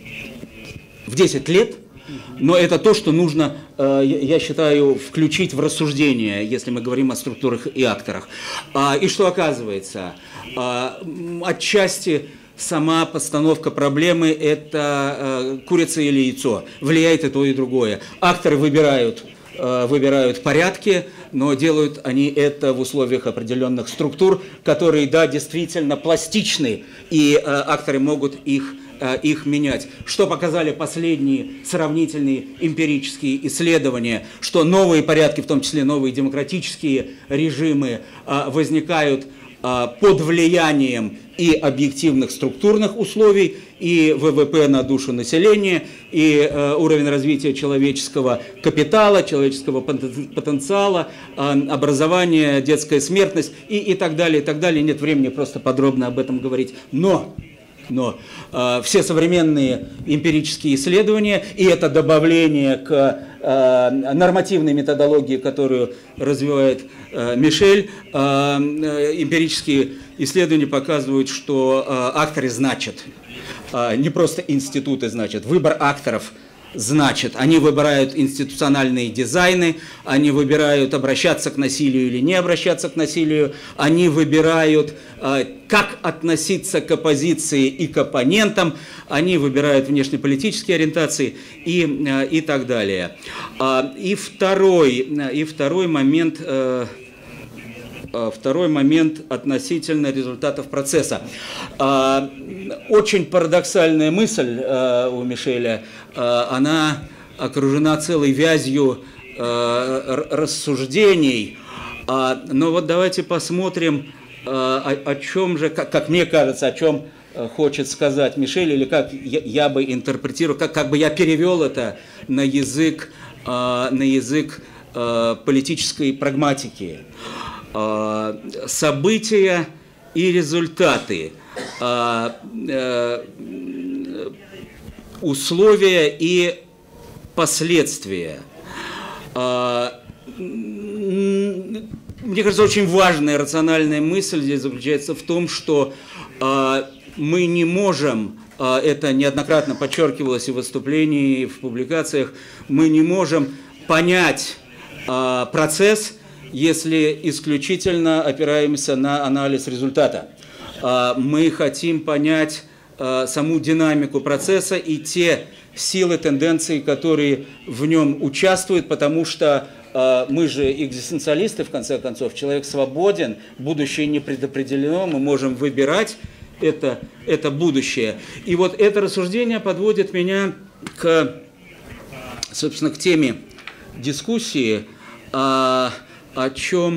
в десять лет, но это то, что нужно, э, я считаю, включить в рассуждение, если мы говорим о структурах и акторах. А, и что оказывается? А, отчасти сама постановка проблемы – это э, курица или яйцо. Влияет и то, и другое. Акторы выбирают, э, выбирают порядки, но делают они это в условиях определенных структур, которые, да, действительно пластичны, и э, акторы могут их их менять. Что показали последние сравнительные эмпирические исследования, что новые порядки, в том числе новые демократические режимы, возникают под влиянием и объективных структурных условий, и ВВП на душу населения, и уровень развития человеческого капитала, человеческого потенциала, образование, детская смертность и, и так далее, и так далее. Нет времени просто подробно об этом говорить. Но Но э, все современные эмпирические исследования, и это добавление к э, нормативной методологии, которую развивает э, Мишель, э, эмпирические исследования показывают, что э, акторы значат, э, не просто институты значат, выбор акторов значит, они выбирают институциональные дизайны, они выбирают обращаться к насилию или не обращаться к насилию, они выбирают, как относиться к оппозиции и к оппонентам, они выбирают внешнеполитические ориентации и, и так далее. И второй, и второй момент... Второй момент относительно результатов процесса. Очень парадоксальная мысль у Мишеля, она окружена целой вязью рассуждений. Но вот давайте посмотрим, о чем же, как мне кажется, о чем хочет сказать Мишель, или как я бы интерпретировал, как, как бы я перевел это на язык, на язык политической прагматики. События и результаты, условия и последствия. Мне кажется, очень важная рациональная мысль здесь заключается в том, что мы не можем, это неоднократно подчеркивалось и в выступлении, и в публикациях, мы не можем понять процесс, если исключительно опираемся на анализ результата. Мы хотим понять саму динамику процесса и те силы, тенденции, которые в нем участвуют, потому что мы же экзистенциалисты, в конце концов, человек свободен, будущее не предопределено, мы можем выбирать это, это будущее. И вот это рассуждение подводит меня к, собственно, к теме дискуссии, о чем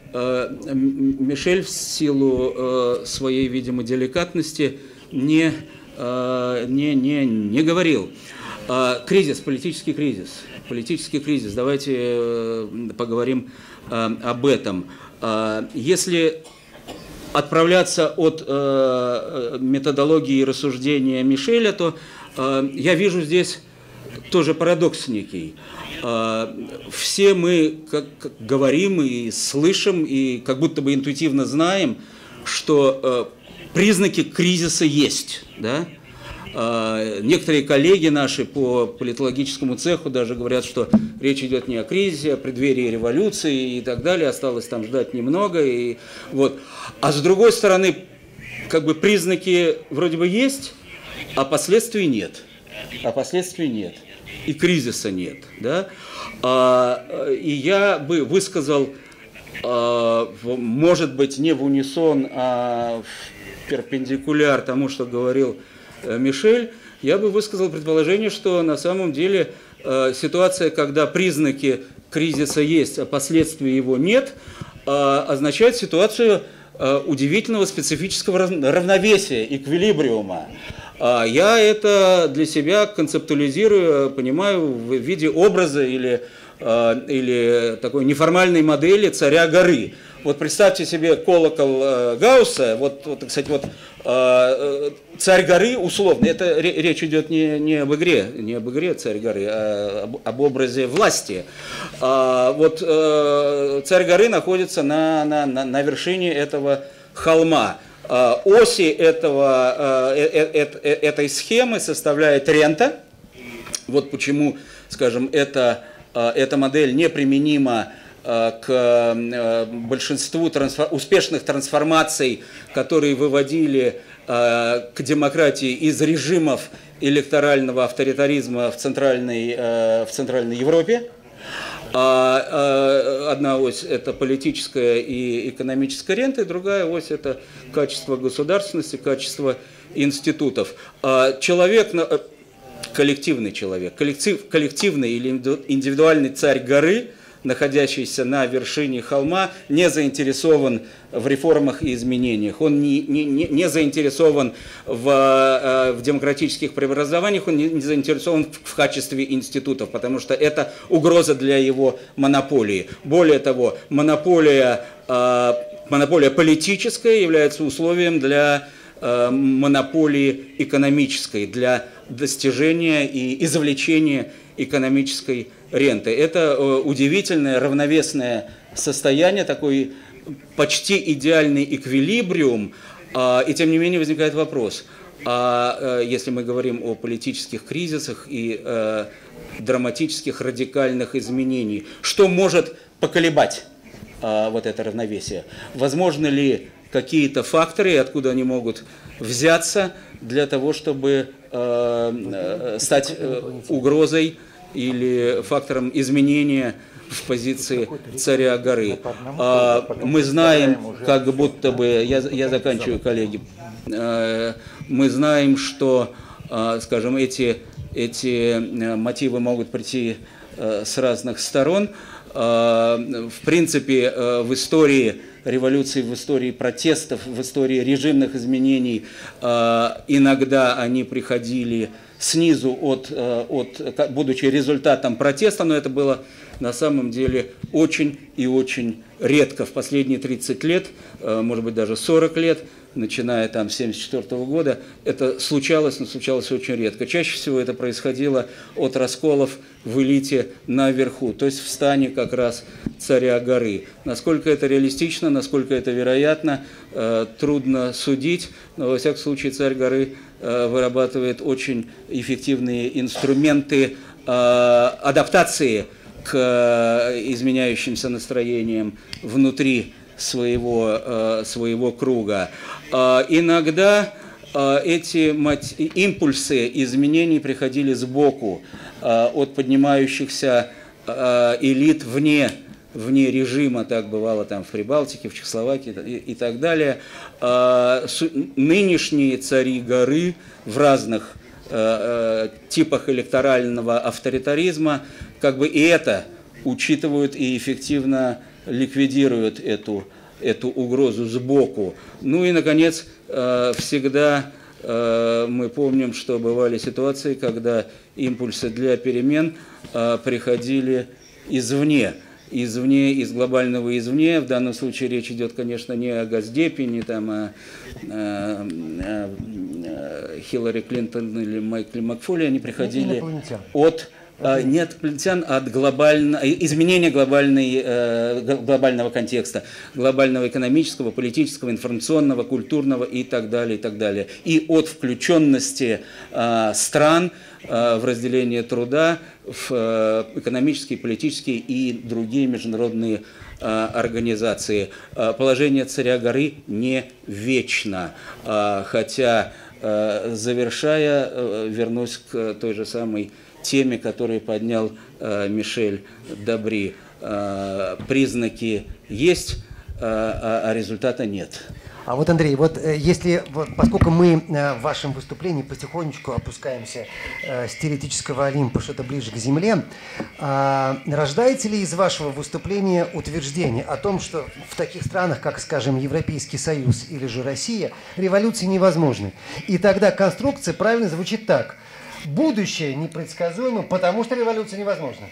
Мишель в силу своей, видимо, деликатности не, не, не, не говорил. Кризис, политический кризис. Политический кризис. Давайте поговорим об этом. Если отправляться от методологии и рассуждения Мишеля, то я вижу здесь тоже парадокс некий. Все мы как, как говорим и слышим, и как будто бы интуитивно знаем, что признаки кризиса есть. Да? Некоторые коллеги наши по политологическому цеху даже говорят, что речь идет не о кризисе, а о преддверии революции и так далее, осталось там ждать немного. И, вот. А с другой стороны, как бы признаки вроде бы есть, а последствий нет. А последствий нет. И кризиса нет. Да? А, и я бы высказал, а, может быть, не в унисон, а в перпендикуляр тому, что говорил Мишель, я бы высказал предположение, что на самом деле а, ситуация, когда признаки кризиса есть, а последствий его нет, а, означает ситуацию а, удивительного специфического равновесия, эквилибриума. Я это для себя концептуализирую, понимаю, в виде образа или, или такой неформальной модели царя горы. Вот представьте себе колокол Гаусса, вот, вот кстати, вот царь горы условно, это речь идет не, не об игре, не об игре царь горы, а об, об образе власти. Вот царь горы находится на, на, на, на вершине этого холма. Оси этого, этой схемы составляет рента. Вот почему, скажем, эта, эта модель неприменима к большинству трансфор... успешных трансформаций, которые выводили к демократии из режимов электорального авторитаризма в Центральной, в Центральной Европе. Одна ось – это политическая и экономическая рента, и другая ось – это качество государственности, качество институтов. Человек, коллективный человек, коллектив, коллективный или индивидуальный царь горы, находящийся на вершине холма, не заинтересован в реформах и изменениях, он не, не, не заинтересован в, в демократических преобразованиях, он не заинтересован в качестве институтов, потому что это угроза для его монополии. Более того, монополия, монополия политическая является условием для монополии экономической, для достижения и извлечения экономической ренты. Это удивительное равновесное состояние, такой почти идеальный эквилибриум, и тем не менее возникает вопрос, а если мы говорим о политических кризисах и драматических радикальных изменениях, что может поколебать вот это равновесие? Возможно ли какие-то факторы, откуда они могут взяться для того, чтобы стать угрозой или фактором изменения в позиции царя горы? Мы знаем, как будто бы, я, я заканчиваю, коллеги, мы знаем, что, скажем, эти, эти мотивы могут прийти с разных сторон. В принципе, в истории революции, в истории протестов, в истории режимных изменений иногда они приходили снизу, от, от, будучи результатом протеста, но это было на самом деле очень и очень редко. В последние тридцать лет, может быть даже сорок лет, начиная там с семьдесят четвёртого года, это случалось, но случалось очень редко. Чаще всего это происходило от расколов в элите наверху, то есть в стане как раз царя горы. Насколько это реалистично, насколько это вероятно, трудно судить, но во всяком случае царь горы вырабатывает очень эффективные инструменты адаптации к изменяющимся настроениям внутри своего, своего круга. Иногда эти импульсы изменений приходили сбоку, от поднимающихся элит вне, вне режима, так бывало там в Прибалтике, в Чехословакии и, и так далее. Нынешние цари горы в разных типах электорального авторитаризма, как бы и это учитывают и эффективно ликвидируют эту, эту угрозу сбоку. Ну и, наконец, всегда мы помним, что бывали ситуации, когда импульсы для перемен приходили извне. Извне, из глобального извне. В данном случае речь идет, конечно, не о Госдепе, не там о, о, о Хиллари Клинтон или Майкле Макфоли. Они приходили от... Не от инопланетян, а от глобально, изменения глобальной, глобального контекста, глобального экономического, политического, информационного, культурного и так далее, и так далее. И от включенности стран в разделение труда в экономические, политические и другие международные организации. Положение царя горы не вечно, хотя, завершая, вернусь к той же самой теме, которую поднял э, Мишель Дабри. Э, признаки есть, э, а, а результата нет. А вот, Андрей, вот если, вот, поскольку мы в вашем выступлении потихонечку опускаемся э, с теоретического Олимпа что-то ближе к земле, э, рождается ли из вашего выступления утверждение о том, что в таких странах, как, скажем, Европейский Союз или же Россия, революции невозможны? И тогда конструкция правильно звучит так: будущее непредсказуемо, потому что революция невозможна.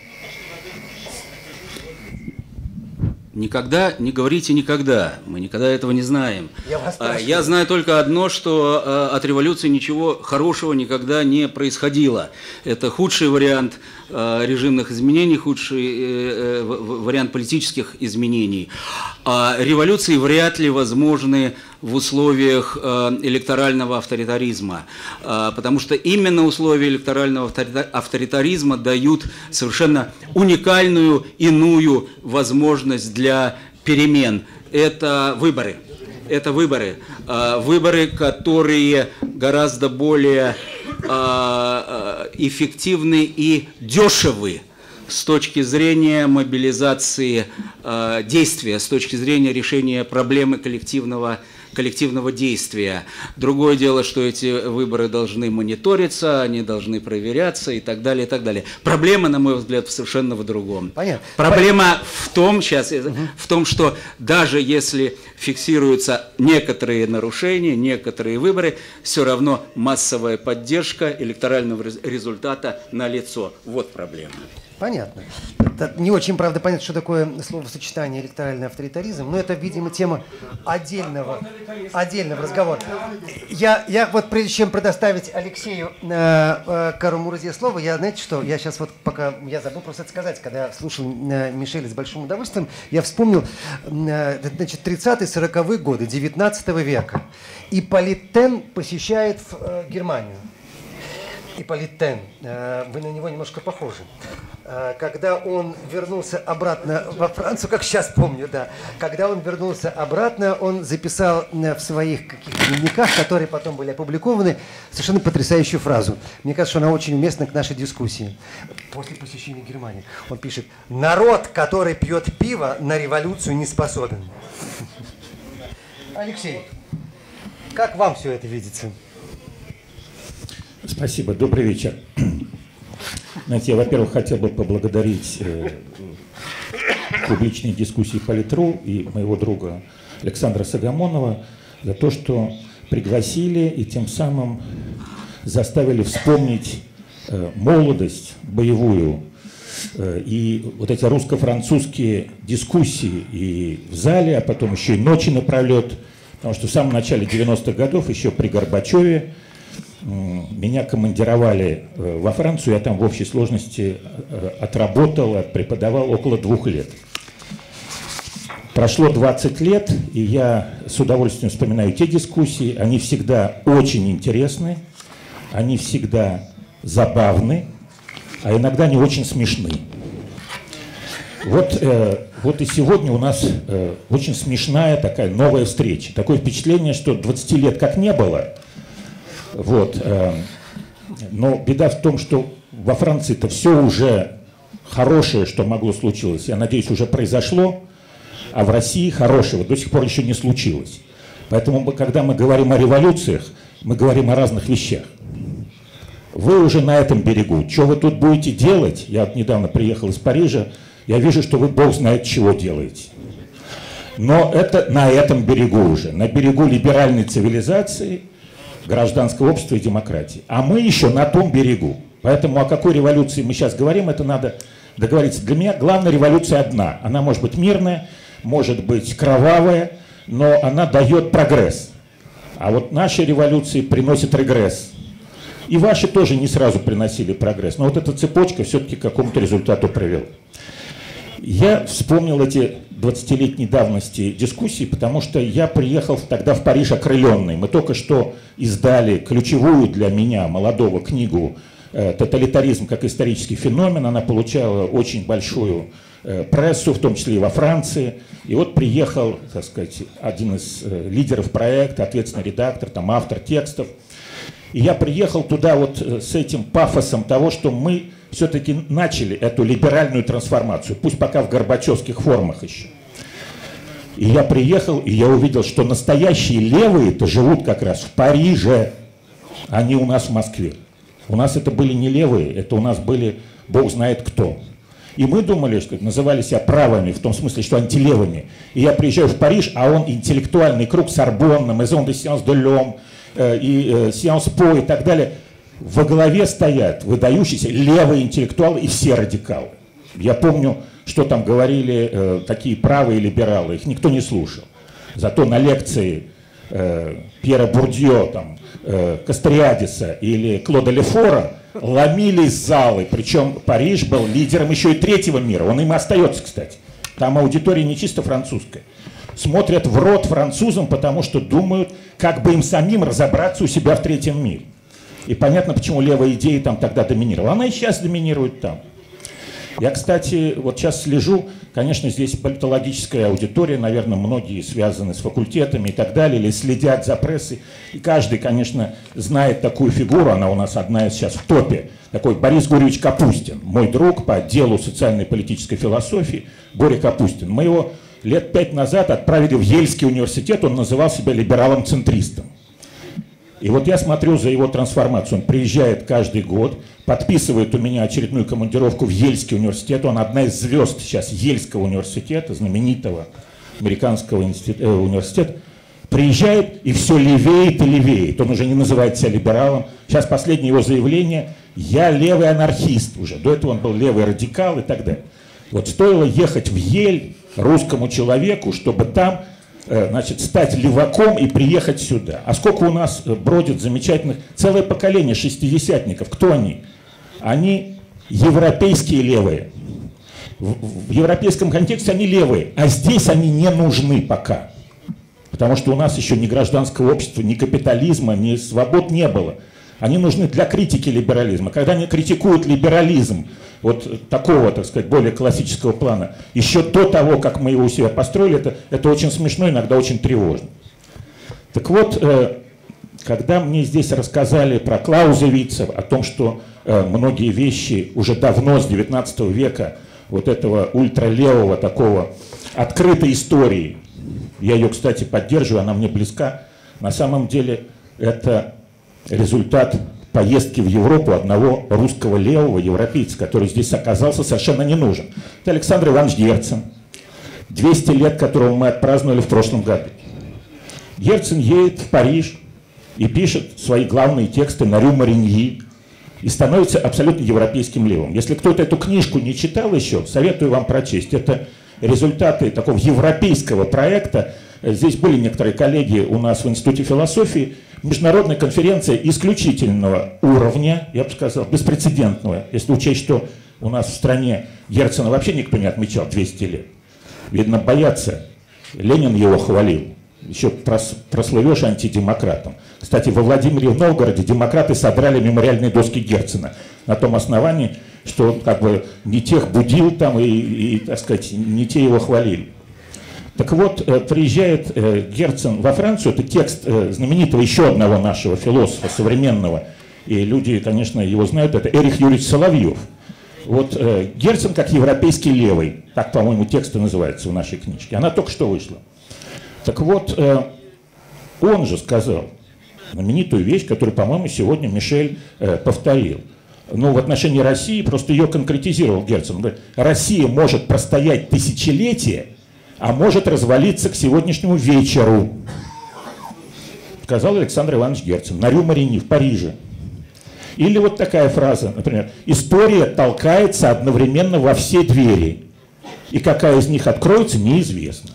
Никогда не говорите никогда. Мы никогда этого не знаем. Я вас спрашиваю. Я знаю только одно, что от революции ничего хорошего никогда не происходило. Это худший вариант режимных изменений, худший вариант политических изменений. А революции вряд ли возможны в условиях электорального авторитаризма, потому что именно условия электорального авторитаризма дают совершенно уникальную, иную возможность для перемен. Это выборы. Это выборы. Выборы, которые гораздо более эффективны и дешевы с точки зрения мобилизации действия, с точки зрения решения проблемы коллективного коллективного действия. Другое дело, что эти выборы должны мониториться, они должны проверяться и так далее, и так далее. Проблема, на мой взгляд, совершенно в другом. Понятно. Проблема Понятно. в том, сейчас, угу. в том, что даже если фиксируются некоторые нарушения, некоторые выборы, все равно массовая поддержка электорального результата налицо. Вот проблема. Понятно. Это не очень, правда, понятно, что такое словосочетание электоральный авторитаризм, но это, видимо, тема отдельного, отдельного разговора. Я, я вот, прежде чем предоставить Алексею э, э, Кару-Мурзе слово, я, знаете что, я сейчас вот, пока, я забыл просто это сказать, когда я слушал э, Мишеля с большим удовольствием, я вспомнил, э, значит, тридцатые-сороковые годы девятнадцатого века. Ипполит Тен посещает э, Германию. Ипполит Тен, э, вы на него немножко похожи. Когда он вернулся обратно во Францию, как сейчас помню, да, когда он вернулся обратно, он записал в своих каких-то дневниках, которые потом были опубликованы, совершенно потрясающую фразу. Мне кажется, что она очень уместна к нашей дискуссии. После посещения Германии он пишет: «Народ, который пьет пиво, на революцию не способен». Алексей, как вам все это видится? Спасибо. Добрый вечер. Знаете, я, во-первых, хотел бы поблагодарить э, публичные дискуссии Политру и моего друга Александра Сагамонова за то, что пригласили и тем самым заставили вспомнить э, молодость боевую э, и вот эти русско-французские дискуссии и в зале, а потом еще и ночи напролет, потому что в самом начале девяностых годов, еще при Горбачеве, меня командировали во Францию, я там в общей сложности отработал, преподавал около двух лет. Прошло двадцать лет, и я с удовольствием вспоминаю те дискуссии, они всегда очень интересны, они всегда забавны, а иногда не очень смешны. Вот, э, вот и сегодня у нас э, очень смешная такая новая встреча. Такое впечатление, что двадцати лет как не было. Вот. Но беда в том, что во Франции-то все уже хорошее, что могло случилось, я надеюсь, уже произошло, а в России хорошего до сих пор еще не случилось. Поэтому, когда мы говорим о революциях, мы говорим о разных вещах. Вы уже на этом берегу. Что вы тут будете делать? Я вот недавно приехал из Парижа, я вижу, что вы бог знает чего делаете. Но это на этом берегу уже, на берегу либеральной цивилизации, гражданского общества и демократии. А мы еще на том берегу. Поэтому о какой революции мы сейчас говорим, это надо договориться. Для меня главная революция одна. Она может быть мирная, может быть кровавая, но она дает прогресс. А вот наши революции приносят регресс. И ваши тоже не сразу приносили прогресс. Но вот эта цепочка все-таки к какому-то результату привела. Я вспомнил эти двадцатилетней давности дискуссии, потому что я приехал тогда в Париж окрыленный. Мы только что издали ключевую для меня, молодого, книгу «Тоталитаризм как исторический феномен». Она получала очень большую прессу, в том числе и во Франции. И вот приехал, так сказать, один из лидеров проекта, ответственный редактор, там автор текстов. И я приехал туда вот с этим пафосом того, что мы все-таки начали эту либеральную трансформацию, пусть пока в горбачевских формах еще. И я приехал, и я увидел, что настоящие левые-то живут как раз в Париже, а не у нас в Москве. У нас это были не левые, это у нас были бог знает кто. И мы думали, что называли себя правыми, в том смысле, что антилевыми. И я приезжаю в Париж, а он интеллектуальный круг Сорбонна, Maison de Sciences de l'Homme, и Sciences Po и так далее. Во главе стоят выдающиеся левые интеллектуалы и все радикалы. Я помню, что там говорили э, такие правые либералы, их никто не слушал. Зато на лекции э, Пьера Бурдье, там, э, Кастриадиса или Клода Лефора ломились залы. Причем Париж был лидером еще и третьего мира. Он им и остается, кстати. Там аудитория не чисто французская. Смотрят в рот французам, потому что думают, как бы им самим разобраться у себя в третьем мире. И понятно, почему левая идея там тогда доминировала. Она и сейчас доминирует там. Я, кстати, вот сейчас слежу, конечно, здесь политологическая аудитория, наверное, многие связаны с факультетами и так далее, или следят за прессой. И каждый, конечно, знает такую фигуру, она у нас одна из сейчас в топе, такой Борис Гурьевич Капустин, мой друг по отделу социальной и политической философии, Боря Капустин. Мы его лет пять назад отправили в Ельский университет, он называл себя либералом-центристом. И вот я смотрю за его трансформацию. Он приезжает каждый год, подписывает у меня очередную командировку в Ельский университет. Он одна из звезд сейчас Ельского университета, знаменитого американского университета. Приезжает и все левеет и левеет. Он уже не называет себя либералом. Сейчас последнее его заявление: я левый анархист уже. До этого он был левый радикал и так далее. Вот стоило ехать в Ель русскому человеку, чтобы там, значит, стать леваком и приехать сюда. А сколько у нас бродит замечательных, целое поколение шестидесятников. Кто они? Они европейские левые. В, в европейском контексте они левые, а здесь они не нужны пока. Потому что у нас еще ни гражданского общества, ни капитализма, ни свобод не было. Они нужны для критики либерализма. Когда они критикуют либерализм, вот такого, так сказать, более классического плана, еще до того, как мы его у себя построили, это, это очень смешно, иногда очень тревожно. Так вот, э, когда мне здесь рассказали про Клаузевица, о том, что э, многие вещи уже давно, с девятнадцатого века, вот этого ультралевого такого открытой истории, я ее, кстати, поддерживаю, она мне близка, на самом деле это результат поездки в Европу одного русского левого европейца, который здесь оказался совершенно не нужен. Это Александр Иванович Герцен, двести лет которого мы отпраздновали в прошлом году. Герцен едет в Париж и пишет свои главные тексты на Рю Мариньи и становится абсолютно европейским левым. Если кто-то эту книжку не читал еще, советую вам прочесть. Это результаты такого европейского проекта. Здесь были некоторые коллеги у нас в Институте философии. Международная конференция исключительного уровня, я бы сказал, беспрецедентного, если учесть, что у нас в стране Герцена вообще никто не отмечал двести лет. Видно, боятся. Ленин его хвалил. Еще прослывешь антидемократом. Кстати, во Владимире в Новгороде демократы содрали мемориальные доски Герцена на том основании, что он как бы не тех будил там и, и так сказать, не те его хвалили. Так вот, приезжает Герцен во Францию, это текст знаменитого еще одного нашего философа современного, и люди, конечно, его знают, это Эрих Юрьевич Соловьев. Вот Герцен как европейский левый, так, по-моему, текст и называется в нашей книжке, она только что вышла. Так вот, он же сказал знаменитую вещь, которую, по-моему, сегодня Мишель повторил. ну, в отношении России, просто ее конкретизировал Герцен. Он говорит, Россия может простоять тысячелетия, а может развалиться к сегодняшнему вечеру, сказал Александр Иванович Герцен на Рю Марини в Париже. Или вот такая фраза, например, история толкается одновременно во все двери, и какая из них откроется, неизвестно.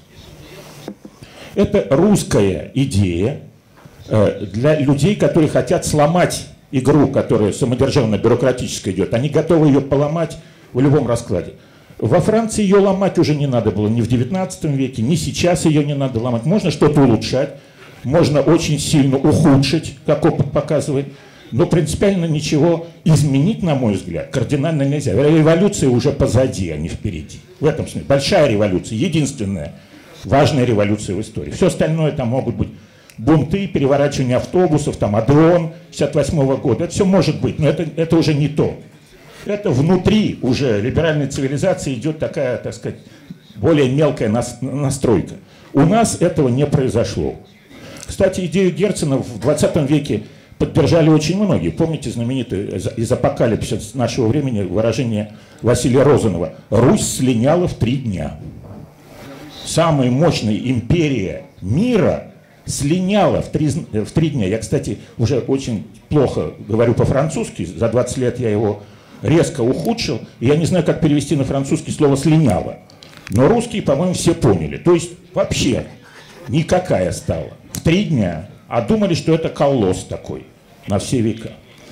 Это русская идея э, для людей, которые хотят сломать игру, которая самодержавно-бюрократическая идет. Они готовы ее поломать в любом раскладе. Во Франции ее ломать уже не надо было ни в девятнадцатом веке, ни сейчас ее не надо ломать. Можно что-то улучшать, можно очень сильно ухудшить, как опыт показывает, но принципиально ничего изменить, на мой взгляд, кардинально нельзя. Революция уже позади, а не впереди. В этом смысле. Большая революция, единственная важная революция в истории. Все остальное там могут быть бунты, переворачивание автобусов, там Адеон шестьдесят восьмого года. Это все может быть, но это, это уже не то. Это внутри уже либеральной цивилизации идет такая, так сказать, более мелкая настройка. У нас этого не произошло. Кстати, идею Герцена в двадцатом веке поддержали очень многие. Помните знаменитое из «Апокалипсиса» нашего времени выражение Василия Розанова «Русь слиняла в три дня». Самая мощная империя мира слиняла в три, в три дня. Я, кстати, уже очень плохо говорю по-французски, за двадцать лет я его резко ухудшил, и я не знаю, как перевести на французский слово «слиняла». Но русские, по-моему, все поняли. То есть вообще никакая стала. В три дня. А думали, что это колосс такой на все века.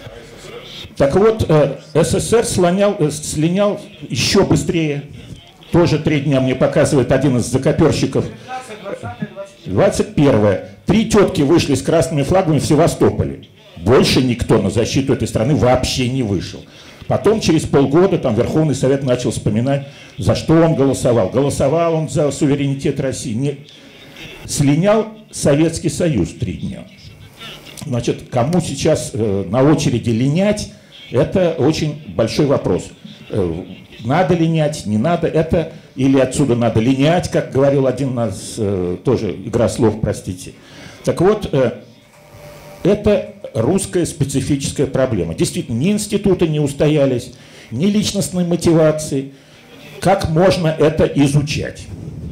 Так вот, э, СССР слонял, э, слинял еще быстрее. Тоже три дня мне показывает один из закоперщиков. двадцать первое. Три тетки вышли с красными флагами в Севастополе. Больше никто на защиту этой страны вообще не вышел. Потом, через полгода, там Верховный Совет начал вспоминать, за что он голосовал. Голосовал он за суверенитет России. Не... Слинял Советский Союз три дня. Значит, кому сейчас э, на очереди линять, это очень большой вопрос. Э, надо линять, не надо, это или отсюда надо линять, как говорил один у нас, э, тоже игра слов, простите. Так вот, э, это русская специфическая проблема. Действительно, ни институты не устоялись, ни личностной мотивации. Как можно это изучать?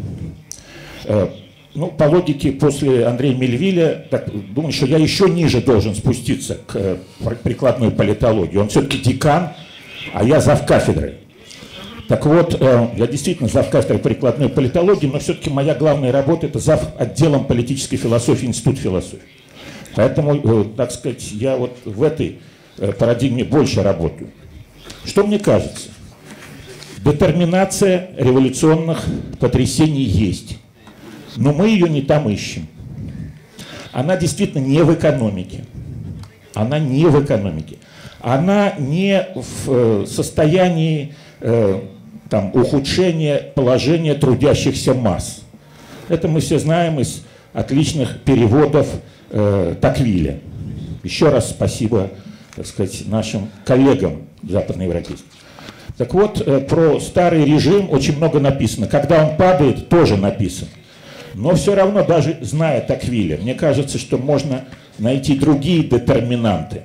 Э, Ну, по логике, после Андрея Мельвиля, так, думаю, что я еще ниже должен спуститься к э, прикладной политологии. Он все-таки декан, а я завкафедрой. Так вот, э, я действительно завкафедрой прикладной политологии, но все-таки моя главная работа – это зав. Отделом политической философии, институт философии. Поэтому, э, так сказать, я вот в этой э, парадигме больше работаю. Что мне кажется? Детерминация революционных потрясений есть. Но мы ее не там ищем. Она действительно не в экономике. Она не в экономике. Она не в состоянии э, там, ухудшения положения трудящихся масс. Это мы все знаем из отличных переводов э, Таквиля. Еще раз спасибо, так сказать, нашим коллегам западноевропейским. Так вот, э, про старый режим очень много написано. Когда он падает, тоже написано. Но все равно, даже зная Таквиля, мне кажется, что можно найти другие детерминанты.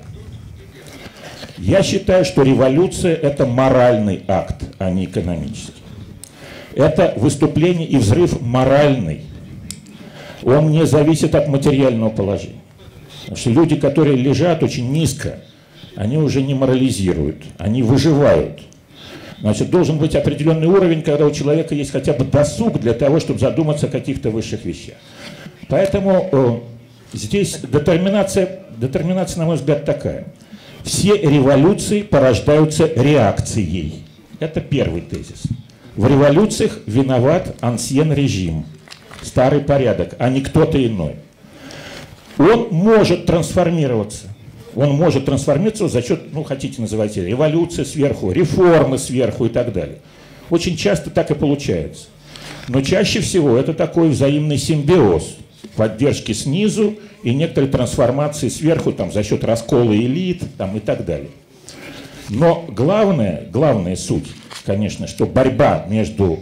Я считаю, что революция – это моральный акт, а не экономический. Это выступление и взрыв моральный. Он не зависит от материального положения. Потому что люди, которые лежат очень низко, они уже не морализируют, они выживают. Значит, должен быть определенный уровень, когда у человека есть хотя бы досуг для того, чтобы задуматься о каких-то высших вещах. Поэтому э, здесь детерминация, детерминация, на мой взгляд, такая. Все революции порождаются реакцией. Это первый тезис. В революциях виноват ансьен режим, старый порядок, а не кто-то иной. Он может трансформироваться. Он может трансформироваться за счет, ну, хотите называйте, революция сверху, реформы сверху и так далее. Очень часто так и получается. Но чаще всего это такой взаимный симбиоз поддержки снизу и некоторой трансформации сверху там, за счет раскола элит там, и так далее. Но главное, главная суть, конечно, что борьба между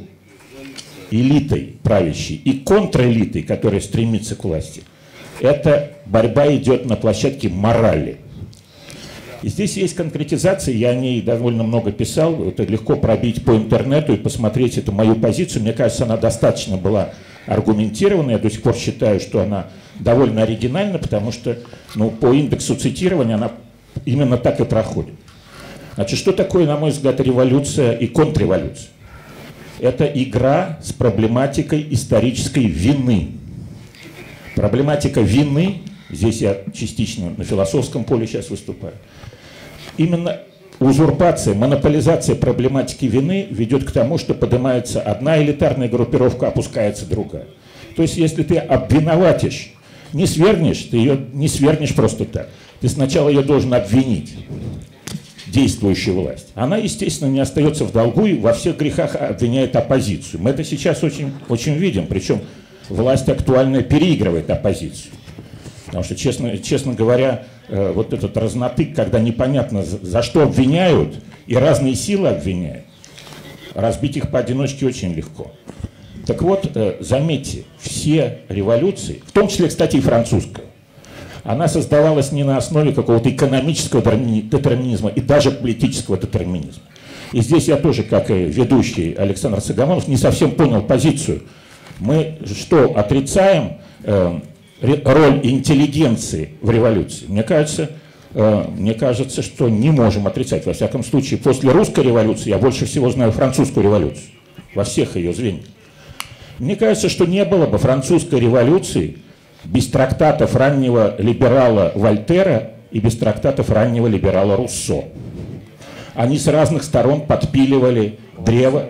элитой правящей и контрэлитой, которая стремится к власти, эта борьба идет на площадке морали. И здесь есть конкретизация, я о ней довольно много писал, это легко пробить по интернету и посмотреть эту мою позицию. Мне кажется, она достаточно была аргументирована, я до сих пор считаю, что она довольно оригинальна, потому что ну, по индексу цитирования она именно так и проходит. Значит, что такое, на мой взгляд, революция и контрреволюция? Это игра с проблематикой исторической вины. Проблематика вины, здесь я частично на философском поле сейчас выступаю, именно узурпация, монополизация проблематики вины ведет к тому, что поднимается одна элитарная группировка, опускается другая. То есть, если ты обвиноватишь, не свергнешь, ты ее не свергнешь просто так. Ты сначала ее должен обвинить, действующую власть. Она, естественно, не остается в долгу и во всех грехах обвиняет оппозицию. Мы это сейчас очень, очень видим, причем власть актуальная переигрывает оппозицию. Потому что, честно, честно говоря, э, вот этот разнотык, когда непонятно, за, за что обвиняют, и разные силы обвиняют, разбить их поодиночке очень легко. Так вот, э, заметьте, все революции, в том числе, кстати, и французская, она создавалась не на основе какого-то экономического детерминизма и даже политического детерминизма. И здесь я тоже, как и ведущий Александр Сагамонов, не совсем понял позицию. Мы что, отрицаем э, роль интеллигенции в революции? Мне кажется, э, мне кажется, что не можем отрицать. Во всяком случае, после русской революции я больше всего знаю французскую революцию во всех ее звеньях. Мне кажется, что не было бы французской революции без трактатов раннего либерала Вольтера и без трактатов раннего либерала Руссо. Они с разных сторон подпиливали древо,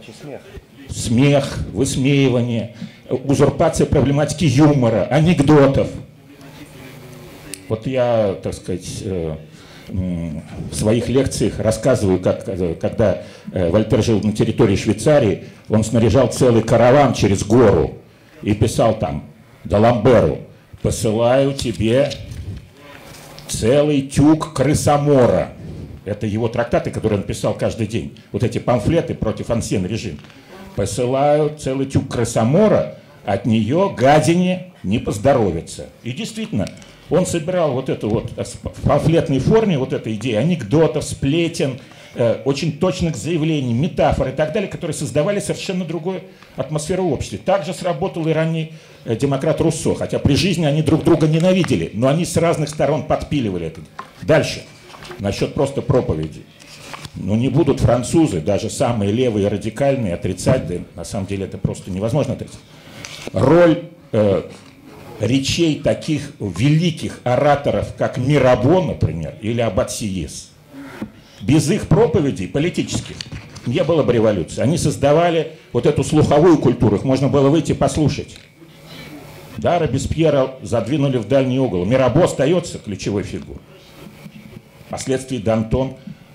смех, высмеивание, узурпация проблематики юмора, анекдотов. Вот я, так сказать, в своих лекциях рассказываю, как, когда Вольтер жил на территории Швейцарии, он снаряжал целый караван через гору и писал там Даламберу: «Посылаю тебе целый тюк крысомора». Это его трактаты, которые он писал каждый день. Вот эти памфлеты против ансен-режима. «Посылаю целый тюк крысомора, от нее гадине не поздоровится». И действительно, он собирал вот эту вот в памфлетной форме, вот эту идею анекдотов, сплетен, э, очень точных заявлений, метафор и так далее, которые создавали совершенно другую атмосферу в обществе. Также сработал и ранний э, демократ Руссо, хотя при жизни они друг друга ненавидели, но они с разных сторон подпиливали это. Дальше, насчет просто проповеди. Ну не будут французы, даже самые левые и радикальные, отрицать, да на самом деле это просто невозможно отрицать. Роль э, речей таких великих ораторов, как Мирабо, например, или Аббат Сиес. Без их проповедей политических не было бы революции. Они создавали вот эту слуховую культуру, их можно было выйти послушать. Да, Робеспьера задвинули в дальний угол. Мирабо остается ключевой фигурой. Впоследствии Д'Антон.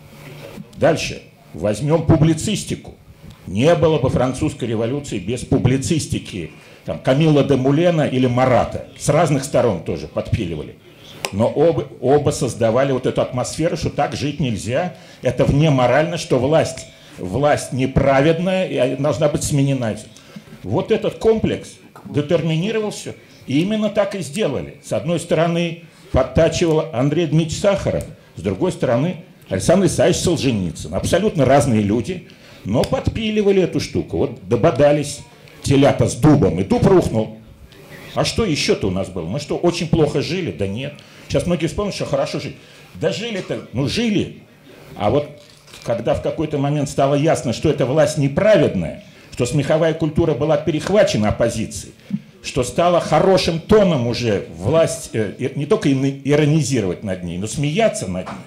Дальше. Возьмем публицистику. Не было бы французской революции без публицистики. Там, Камилла де Мулена или Марата. С разных сторон тоже подпиливали. Но оба, оба создавали вот эту атмосферу, что так жить нельзя. Это вне морально, что власть, власть неправедная и должна быть сменена. Вот этот комплекс детерминировал все. И именно так и сделали. С одной стороны, подтачивал Андрей Дмитриевич Сахаров. С другой стороны, Александр Исаевич Солженицын. Абсолютно разные люди, но подпиливали эту штуку. Вот дободались телята с дубом, и дуб рухнул. А что еще-то у нас было? Мы что, очень плохо жили? Да нет. Сейчас многие вспомнят, что хорошо жили. Да жили-то, ну жили. А вот когда в какой-то момент стало ясно, что эта власть неправедная, что смеховая культура была перехвачена оппозицией, что стало хорошим тоном уже власть э, не только иронизировать над ней, но смеяться над ней.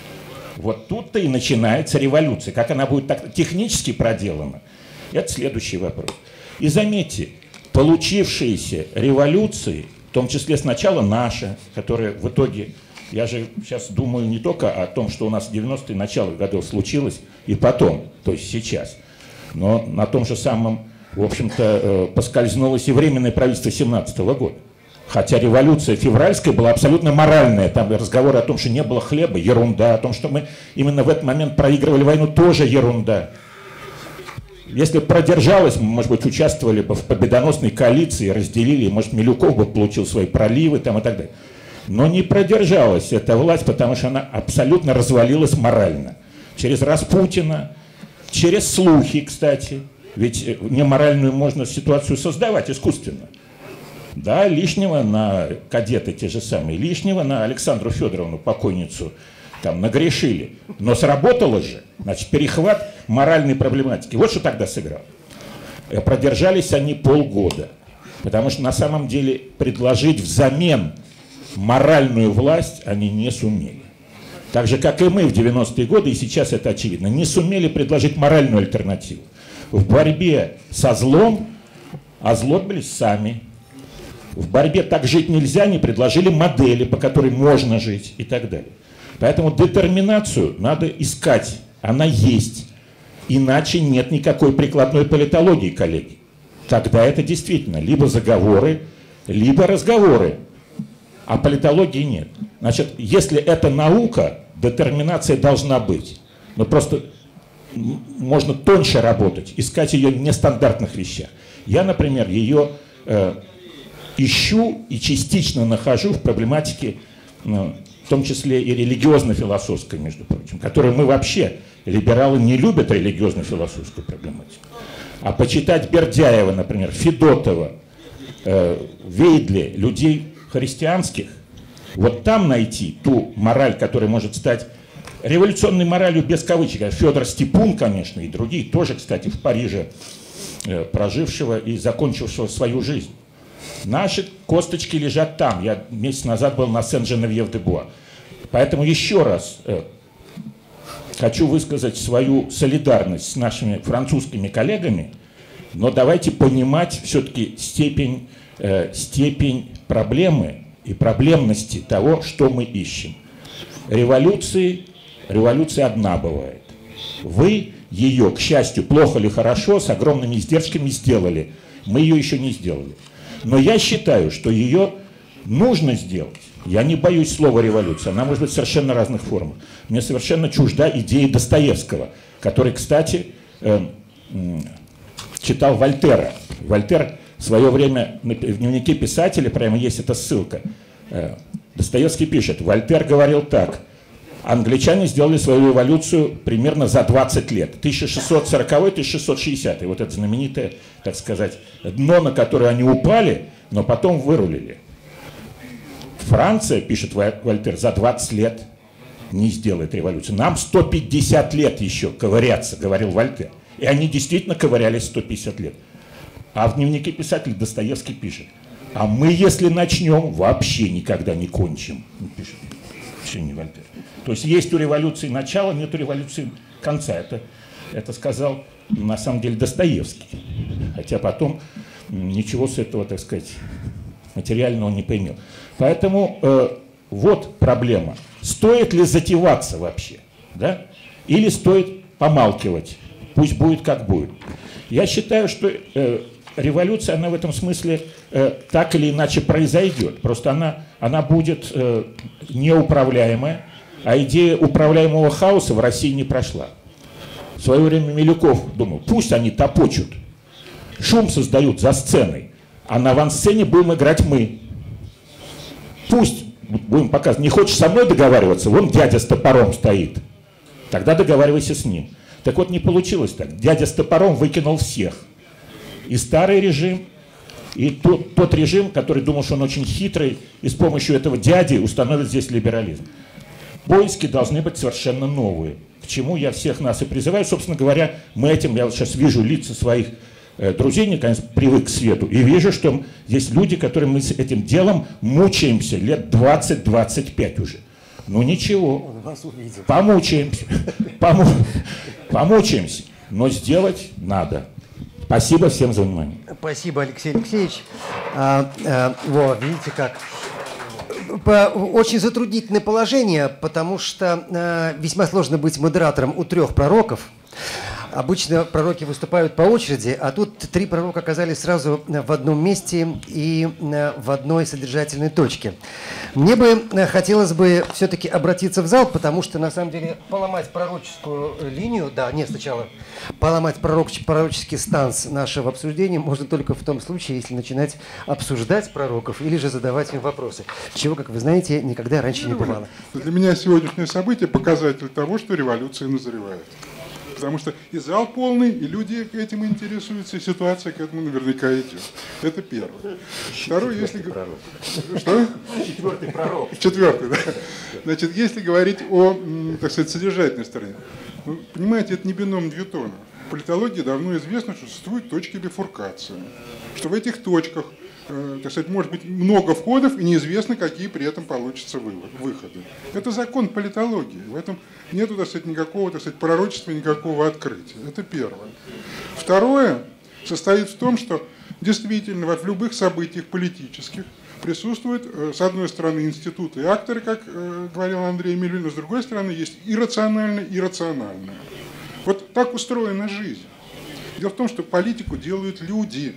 Вот тут-то и начинается революция. Как она будет так технически проделана, это следующий вопрос. И заметьте, получившиеся революции, в том числе сначала наша, которая в итоге, я же сейчас думаю не только о том, что у нас в девяностые началах годов случилось, и потом, то есть сейчас, но на том же самом, в общем-то, поскользнулось и временное правительство семнадцатого года. Хотя революция февральская была абсолютно моральная. Там разговоры о том, что не было хлеба, ерунда. О том, что мы именно в этот момент проигрывали войну, тоже ерунда. Если бы продержалось, мы, может быть, участвовали бы в победоносной коалиции, разделили, может, Милюков бы получил свои проливы там, и так далее. Но не продержалась эта власть, потому что она абсолютно развалилась морально. Через Распутина, через слухи, кстати. Ведь неморальную можно ситуацию создавать искусственно. Да, лишнего на кадеты те же самые, лишнего на Александру Федоровну, покойницу, там нагрешили. Но сработало же. Значит, перехват моральной проблематики. Вот что тогда сыграл. Продержались они полгода. Потому что на самом деле предложить взамен моральную власть они не сумели. Так же, как и мы в девяностые годы, и сейчас это очевидно, не сумели предложить моральную альтернативу. В борьбе со злом озлобились сами. В борьбе «так жить нельзя» не предложили модели, по которой можно жить и так далее. Поэтому детерминацию надо искать. Она есть. Иначе нет никакой прикладной политологии, коллеги. Тогда это действительно либо заговоры, либо разговоры. А политологии нет. Значит, если это наука, детерминация должна быть. Но просто можно тоньше работать, искать ее в нестандартных вещах. Я, например, ее э, ищу и частично нахожу в проблематике, ну, в том числе и религиозно-философской, между прочим, которую мы вообще, либералы, не любят религиозно-философскую проблематику. А почитать Бердяева, например, Федотова, э, Вейдли, людей христианских, вот там найти ту мораль, которая может стать революционной моралью без кавычек. Федор Степун, конечно, и другие, тоже, кстати, в Париже э, прожившего и закончившего свою жизнь. Наши косточки лежат там. Я месяц назад был на Сен-Женевьев-де-Буа. Поэтому еще раз э, хочу высказать свою солидарность с нашими французскими коллегами, но давайте понимать все-таки степень, э, степень проблемы и проблемности того, что мы ищем. Революции, революция одна бывает. Вы ее, к счастью, плохо или хорошо, с огромными издержками сделали. Мы ее еще не сделали. Но я считаю, что ее нужно сделать. Я не боюсь слова революция. Она может быть в совершенно разных формах. Мне совершенно чужда идея Достоевского, который, кстати, э, э, читал Вольтера. Вольтер в свое время в дневнике писателя, прямо есть эта ссылка, э, Достоевский пишет: Вольтер говорил так: англичане сделали свою революцию примерно за двадцать лет. тысяча шестьсот сороковой — тысяча шестьсот шестидесятый. Вот это знаменитое, так сказать, дно, на которое они упали, но потом вырулили. Франция, пишет Вольтер, за двадцать лет не сделает революцию. Нам сто пятьдесят лет еще ковыряться, говорил Вольтер. И они действительно ковырялись сто пятьдесят лет. А в дневнике писателя Достоевский пишет: а мы, если начнем, вообще никогда не кончим. Пишет. Не Вольтер. То есть есть у революции начало, нет у революции конца. Это, это сказал на самом деле Достоевский. Хотя потом ничего с этого, так сказать, материального не поимел. Поэтому э, вот проблема. Стоит ли затеваться вообще? Да? Или стоит помалкивать? Пусть будет как будет. Я считаю, что э, революция, она в этом смысле э, так или иначе произойдет. Просто она, она будет э, неуправляемая, а идея управляемого хаоса в России не прошла. В свое время Милюков думал, пусть они топочут, шум создают за сценой, а на авансцене будем играть мы. Пусть будем показывать. Не хочешь со мной договариваться? Вон дядя с топором стоит. Тогда договаривайся с ним. Так вот, не получилось так. Дядя с топором выкинул всех. И старый режим, и тот, тот режим, который думал, что он очень хитрый, и с помощью этого дяди установит здесь либерализм. Поиски должны быть совершенно новые. К чему я всех нас и призываю. Собственно говоря, мы этим, я вот сейчас вижу лица своих э, друзей, наконец, привык к свету, и вижу, что есть люди, которые мы с этим делом мучаемся лет двадцать — двадцать пять уже. Ну ничего, помучаемся, Пому... помучаемся, но сделать надо. Спасибо всем за внимание. Спасибо, Алексей Алексеевич. А, а, во, видите как. По, очень затруднительное положение, потому что а, весьма сложно быть модератором у трех пророков. Обычно пророки выступают по очереди, а тут три пророка оказались сразу в одном месте и в одной содержательной точке. Мне бы хотелось бы все-таки обратиться в зал, потому что, на самом деле, поломать пророческую линию, да, нет, сначала, поломать пророческий, пророческий станс нашего обсуждения можно только в том случае, если начинать обсуждать пророков или же задавать им вопросы, чего, как вы знаете, никогда раньше не бывало. Для меня сегодняшнее событие – показатель того, что революция назревает. Потому что и зал полный, и люди этим интересуются, и ситуация к этому наверняка идет. Это первое. Второе, если... Что? Четвертый пророк. Четвертый, да. Значит, если говорить о, так сказать, содержательной стороне. Вы понимаете, это не бином Ньютона. В политологии давно известно, что существуют точки бифуркации. Что в этих точках, так сказать, может быть много входов, и неизвестно, какие при этом получатся выходы. Это закон политологии. В этом нет, так сказать, никакого, так сказать, пророчества, никакого открытия. Это первое. Второе состоит в том, что действительно в любых событиях политических присутствуют, с одной стороны, институты и акторы, как говорил Андрей Мельвин, а с другой стороны, есть иррациональное и рациональное. Вот так устроена жизнь. Дело в том, что политику делают люди.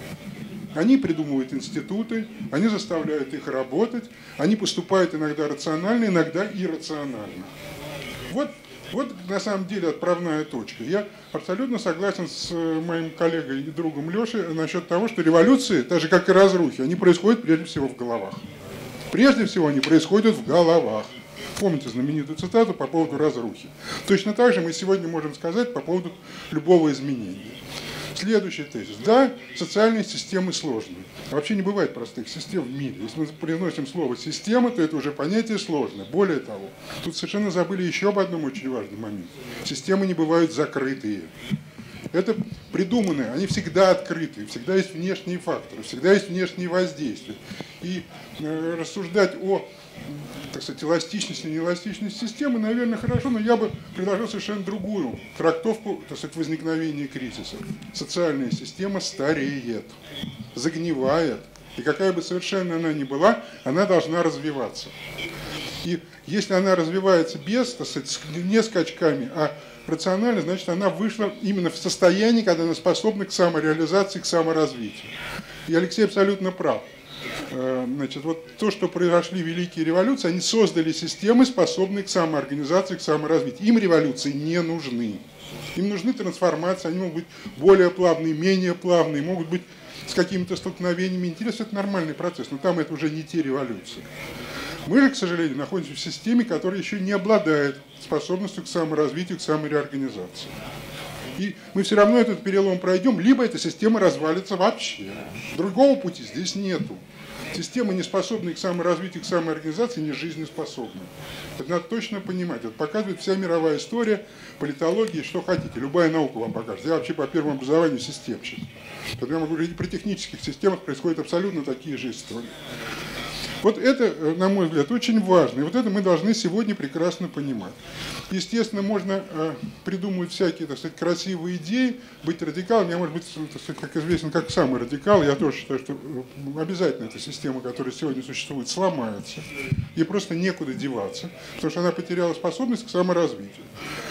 Они придумывают институты, они заставляют их работать, они поступают иногда рационально, иногда иррационально. Вот, вот на самом деле отправная точка. Я абсолютно согласен с моим коллегой и другом Лешей насчет того, что революции, так же как и разрухи, они происходят прежде всего в головах. Прежде всего они происходят в головах. Помните знаменитую цитату по поводу разрухи. Точно так же мы сегодня можем сказать по поводу любого изменения. Следующий тезис. Да, социальные системы сложные. Вообще не бывает простых систем в мире. Если мы произносим слово «система», то это уже понятие сложное. Более того, тут совершенно забыли еще об одном очень важном моменте. Системы не бывают закрытые. Это придуманные, они всегда открыты, всегда есть внешние факторы, всегда есть внешние воздействия. И э, рассуждать о, так сказать, эластичности и неэластичности системы, наверное, хорошо, но я бы предложил совершенно другую трактовку, так сказать, возникновения кризиса. Социальная система стареет, загнивает, и какая бы совершенно она ни была, она должна развиваться. И если она развивается без, так сказать, не скачками, а рационально, значит, она вышла именно в состоянии, когда она способна к самореализации, к саморазвитию. И Алексей абсолютно прав. Значит, вот то, что произошли великие революции, они создали системы, способные к самоорганизации, к саморазвитию. Им революции не нужны. Им нужны трансформации, они могут быть более плавные, менее плавные, могут быть с какими-то столкновениями. Интересно, это нормальный процесс, но там это уже не те революции. Мы же, к сожалению, находимся в системе, которая еще не обладает способностью к саморазвитию, к самореорганизации. И мы все равно этот перелом пройдем, либо эта система развалится вообще. Другого пути здесь нету. Система, не способная к саморазвитию, к самоорганизации, не жизнеспособна. Это надо точно понимать. Это показывает вся мировая история, политология, что хотите. Любая наука вам покажет. Я вообще по первому образованию системщик. Когда я могу говорить, при технических системах происходят абсолютно такие же истории. Вот это, на мой взгляд, очень важно. И вот это мы должны сегодня прекрасно понимать. Естественно, можно э, придумывать всякие, так сказать, красивые идеи, быть радикалом. Я, может быть, так сказать, как известен, как самый радикал. Я тоже считаю, что обязательно эта система, которая сегодня существует, сломается. Ей просто некуда деваться, потому что она потеряла способность к саморазвитию.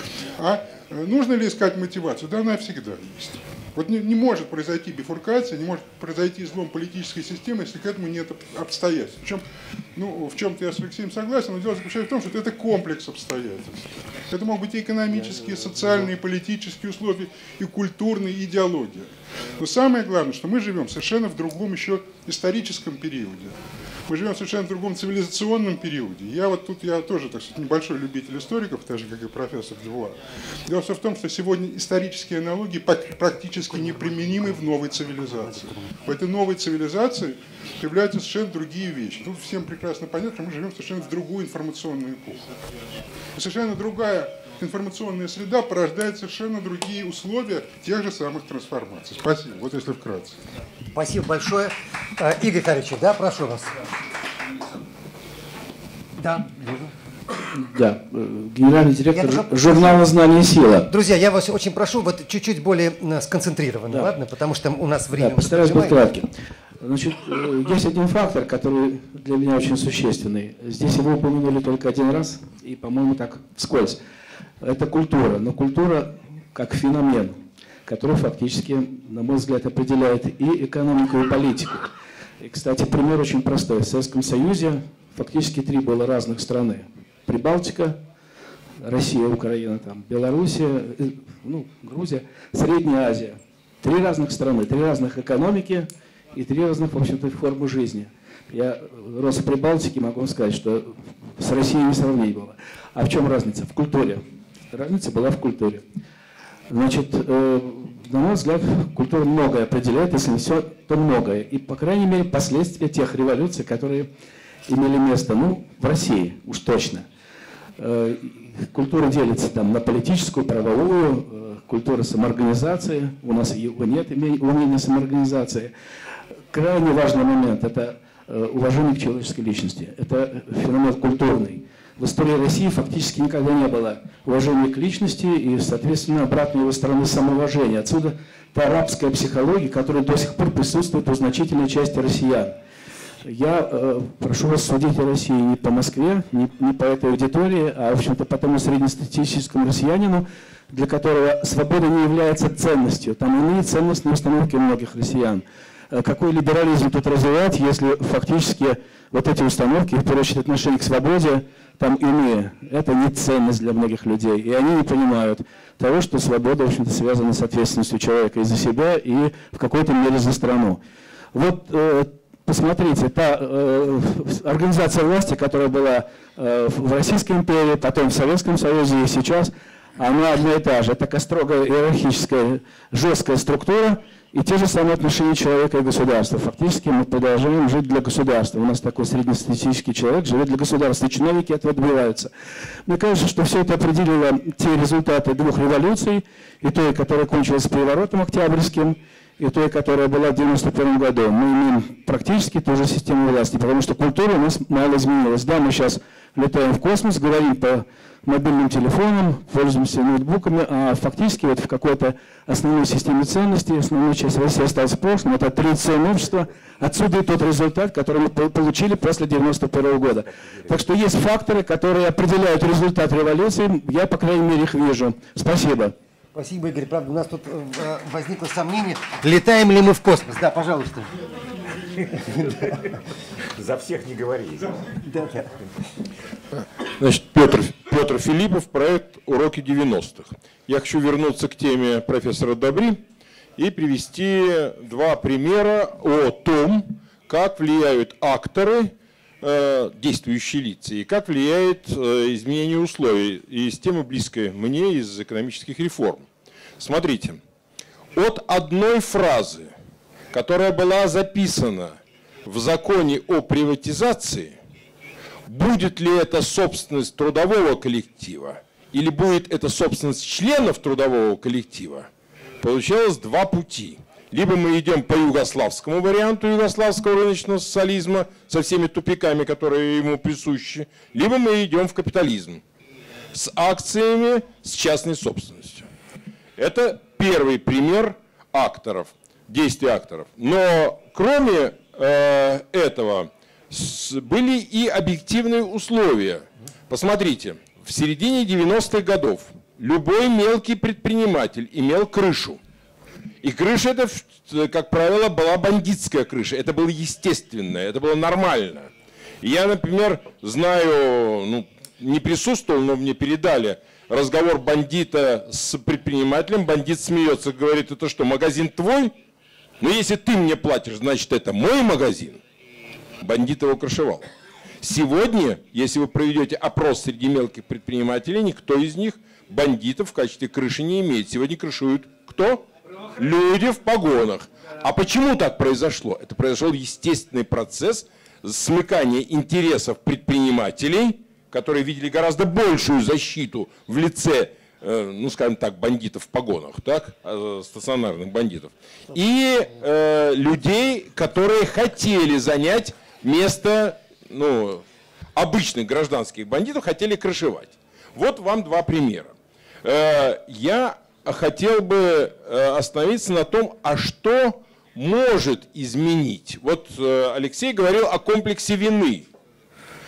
А нужно ли искать мотивацию? Да, она всегда есть. Вот не, не может произойти бифуркация, не может произойти излом политической системы, если к этому нет обстоятельств. Причем, ну, в чем-то я с Алексеем согласен, но дело заключается в том, что это комплекс обстоятельств. Это могут быть и экономические, и социальные, и политические условия, и культурные, и идеология. Но самое главное, что мы живем совершенно в другом еще историческом периоде. Мы живем в совершенно другом цивилизационном периоде. Я вот тут, я тоже, так сказать, небольшой любитель историков, так же, как и профессор Дювуа. Дело все в том, что сегодня исторические аналогии практически неприменимы в новой цивилизации. В этой новой цивилизации появляются совершенно другие вещи. Тут всем прекрасно понятно, что мы живем совершенно в другую информационную эпоху. И совершенно другая информационная среда порождает совершенно другие условия тех же самых трансформаций. Спасибо. Вот если вкратце. Спасибо большое. Игорь Харичев, да, прошу вас. Да, Да, генеральный директор прошу... журнала «Знание и сила». Друзья, я вас очень прошу, вот чуть-чуть более сконцентрированно, да. Ладно? Потому что у нас время... Да, постараюсь быть кратким. Значит, есть один фактор, который для меня очень существенный. Здесь его упомянули только один раз, и, по-моему, так вскользь. Это культура. Но культура как феномен, который фактически, на мой взгляд, определяет и экономику, и политику. И, кстати, пример очень простой. В Советском Союзе фактически три было разных страны. Прибалтика, Россия, Украина, там, Белоруссия, ну, Грузия, Средняя Азия. Три разных страны, три разных экономики и три разных, в общем-то, формы жизни. Я рос в Прибалтике, могу вам сказать, что с Россией не сравнить было. А в чем разница? В культуре. Разница была в культуре. Значит, э, на мой взгляд, культура многое определяет, если не все, то многое. И, по крайней мере, последствия тех революций, которые имели место, ну, в России, уж точно. Э, культура делится там на политическую, правовую, э, культура самоорганизации. У нас его нет, умения самоорганизации. Крайне важный момент – это э, уважение к человеческой личности. Это феномен культурный. В истории России фактически никогда не было уважения к личности и, соответственно, обратной его стороны самоуважения. Отсюда та рабская психология, которая до сих пор присутствует у значительной части россиян. Я э, прошу вас судить о России не по Москве, не, не по этой аудитории, а, в общем-то, по тому среднестатистическому россиянину, для которого свобода не является ценностью. Там иные ценностные установки у многих россиян. Какой либерализм тут развивать, если фактически вот эти установки, в первую очередь отношение к свободе, там иные. Это не ценность для многих людей. И они не понимают того, что свобода, в общем-то, связана с ответственностью человека и за себя, и в какой-то мере за страну. Вот э, посмотрите, та э, организация власти, которая была э, в Российской империи, потом в Советском Союзе и сейчас, она одна и та же. Это такая строгая иерархическая, жесткая структура, и те же самые отношения человека и государства. Фактически мы продолжаем жить для государства. У нас такой среднестатистический человек живет для государства, и чиновники этого добиваются. Мне кажется, что все это определило те результаты двух революций, и той, которая кончилась переворотом октябрьским, и той, которая была в девяносто первом году. Мы имеем практически ту же систему власти, потому что культура у нас мало изменилась. Да, мы сейчас летаем в космос, говорим по мобильным телефонам, пользуемся ноутбуками, а фактически вот в какой-то основной системе ценностей, основная часть России осталась в прошлом, это традиционное общество, отсюда и тот результат, который мы получили после девяносто первого года. Так что есть факторы, которые определяют результат революции, я, по крайней мере, их вижу. Спасибо. Спасибо, Игорь. Правда, у нас тут э, возникло сомнение, летаем ли мы в космос. Да, пожалуйста. За всех не говори. Значит, Петр, Петр Филиппов, проект «Уроки девяностых». Я хочу вернуться к теме профессора Добри и привести два примера о том, как влияют акторы, э, действующие лица, и как влияет э, изменение условий. И с темы близкой мне из экономических реформ. Смотрите, от одной фразы, которая была записана в законе о приватизации, будет ли это собственность трудового коллектива или будет это собственность членов трудового коллектива, получалось два пути. Либо мы идем по югославскому варианту югославского рыночного социализма со всеми тупиками, которые ему присущи, либо мы идем в капитализм с акциями, с частной собственностью. Это первый пример акторов, действий акторов. Но кроме э, этого с, были и объективные условия. Посмотрите, в середине девяностых годов любой мелкий предприниматель имел крышу. И крыша это, как правило, была бандитская крыша. Это было естественное, это было нормально. И я, например, знаю, ну, не присутствовал, но мне передали разговор бандита с предпринимателем. Бандит смеется, говорит: это что, магазин твой? Ну, если ты мне платишь, значит, это мой магазин. Бандит его крышевал. Сегодня, если вы проведете опрос среди мелких предпринимателей, никто из них бандитов в качестве крыши не имеет. Сегодня крышуют кто? Люди в погонах. А почему так произошло? Это произошел естественный процесс смыкания интересов предпринимателей, которые видели гораздо большую защиту в лице, ну, скажем так, бандитов в погонах, так, стационарных бандитов, и э, людей, которые хотели занять место, ну, обычных гражданских бандитов, хотели крышевать. Вот вам два примера. Э, я хотел бы остановиться на том, а что может изменить. Вот Алексей говорил о комплексе вины.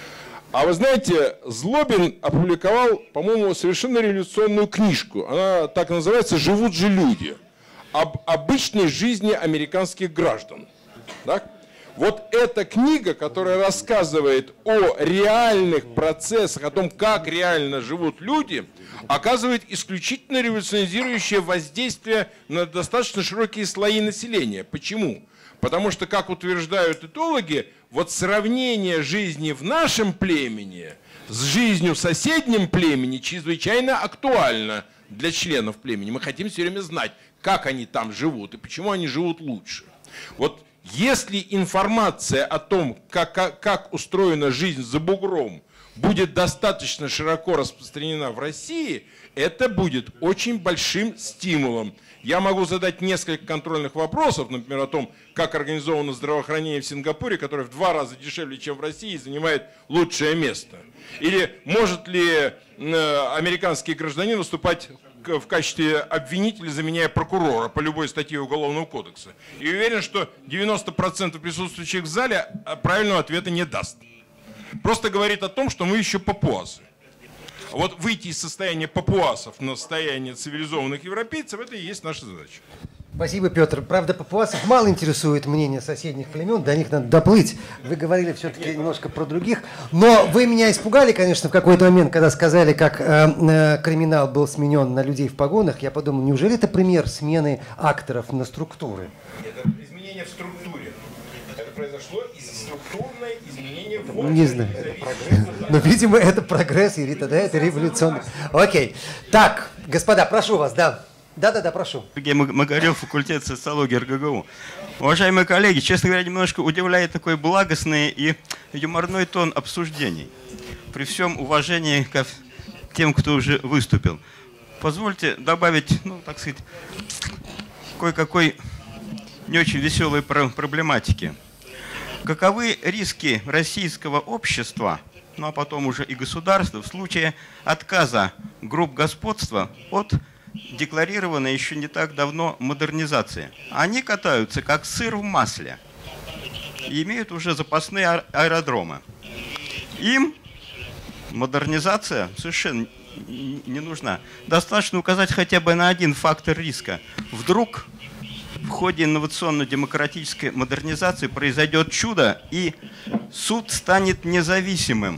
А вы знаете, Злобин опубликовал, по-моему, совершенно революционную книжку. Она так называется «Живут же люди». Об обычной жизни американских граждан. Так? Вот эта книга, которая рассказывает о реальных процессах, о том, как реально живут люди, оказывает исключительно революционизирующее воздействие на достаточно широкие слои населения. Почему? Потому что, как утверждают этологи, вот сравнение жизни в нашем племени с жизнью в соседнем племени чрезвычайно актуально для членов племени. Мы хотим все время знать, как они там живут и почему они живут лучше. Вот если информация о том, как, как, как устроена жизнь за бугром, будет достаточно широко распространена в России, это будет очень большим стимулом. Я могу задать несколько контрольных вопросов, например, о том, как организовано здравоохранение в Сингапуре, которое в два раза дешевле, чем в России, и занимает лучшее место. Или может ли американский гражданин выступать в качестве обвинителя, заменяя прокурора по любой статье Уголовного кодекса. И уверен, что девяносто процентов присутствующих в зале правильного ответа не даст. Просто говорит о том, что мы еще папуасы. Вот выйти из состояния папуасов на состояние цивилизованных европейцев, это и есть наша задача. Спасибо, Петр. Правда, папуасов мало интересует мнение соседних племен, до них надо доплыть. Вы говорили все-таки немножко про других. Но вы меня испугали, конечно, в какой-то момент, когда сказали, как э, э, криминал был сменен на людей в погонах. Я подумал, неужели это пример смены акторов на структуры? Это изменение в структуре. Это произошло из структурное изменение в... Не знаю. Но, видимо, это прогресс, или тогда это революционный. Окей. Так, господа, прошу вас, да. Да-да-да, прошу. Сергей Магарев, факультет социологии эр гэ гэ у. Уважаемые коллеги, честно говоря, немножко удивляет такой благостный и юморной тон обсуждений. При всем уважении к тем, кто уже выступил. Позвольте добавить, ну, так сказать, кое-какой не очень веселой проблематики. Каковы риски российского общества, ну а потом уже и государства, в случае отказа групп господства от декларированной еще не так давно модернизации? Они катаются как сыр в масле и имеют уже запасные аэродромы. Им модернизация совершенно не нужна. Достаточно указать хотя бы на один фактор риска. Вдруг в ходе инновационно-демократической модернизации произойдет чудо, и суд станет независимым.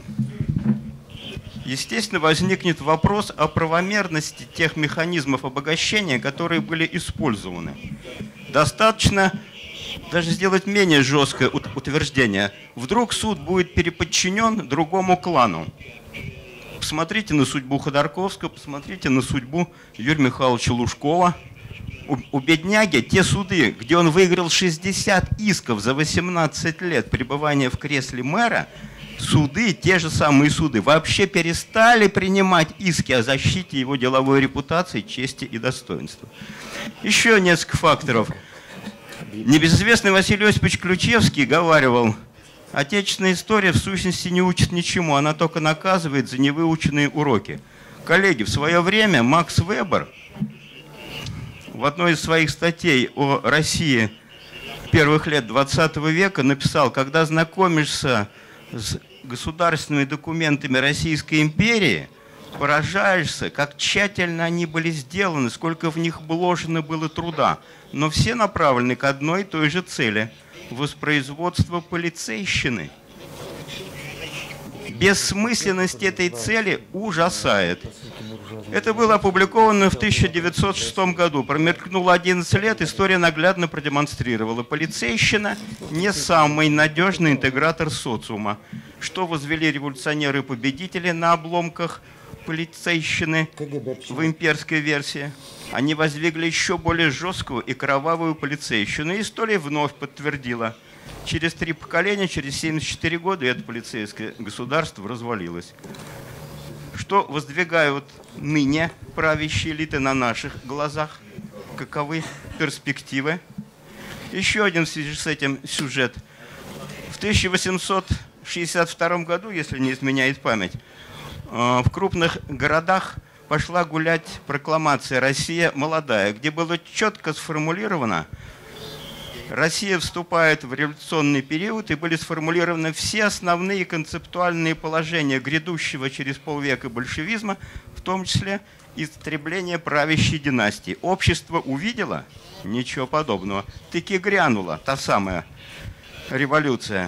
Естественно, возникнет вопрос о правомерности тех механизмов обогащения, которые были использованы. Достаточно даже сделать менее жесткое утверждение. Вдруг суд будет переподчинен другому клану. Посмотрите на судьбу Ходорковского, посмотрите на судьбу Юрия Михайловича Лужкова. У, у бедняги те суды, где он выиграл шестьдесят исков за восемнадцать лет пребывания в кресле мэра, суды, те же самые суды, вообще перестали принимать иски о защите его деловой репутации, чести и достоинства. Еще несколько факторов. Небезызвестный Василий Осипович Ключевский говаривал: отечественная история в сущности не учит ничему, она только наказывает за невыученные уроки. Коллеги, в свое время Макс Вебер в одной из своих статей о России первых лет двадцатого века написал: когда знакомишься с государственными документами Российской империи, поражаешься, как тщательно они были сделаны, сколько в них вложено было труда, но все направлены к одной и той же цели – воспроизводство полицейщины. Бессмысленность этой цели ужасает. Это было опубликовано в тысяча девятьсот шестом году. Промелькнуло одиннадцать лет, история наглядно продемонстрировала: полицейщина не самый надежный интегратор социума. Что возвели революционеры-победители на обломках полицейщины в имперской версии? Они воздвигли еще более жесткую и кровавую полицейщину. И история вновь подтвердила: через три поколения, через семьдесят четыре года это полицейское государство развалилось. Что воздвигают ныне правящие элиты на наших глазах? Каковы перспективы? Еще один в связи с этим сюжет. В тысяча восемьсот шестьдесят втором году, если не изменяет память, в крупных городах пошла гулять прокламация «Россия молодая», где было четко сформулировано, Россия вступает в революционный период, и были сформулированы все основные концептуальные положения грядущего через полвека большевизма, в том числе истребление правящей династии. Общество увидело? Ничего подобного. Таки грянула та самая революция.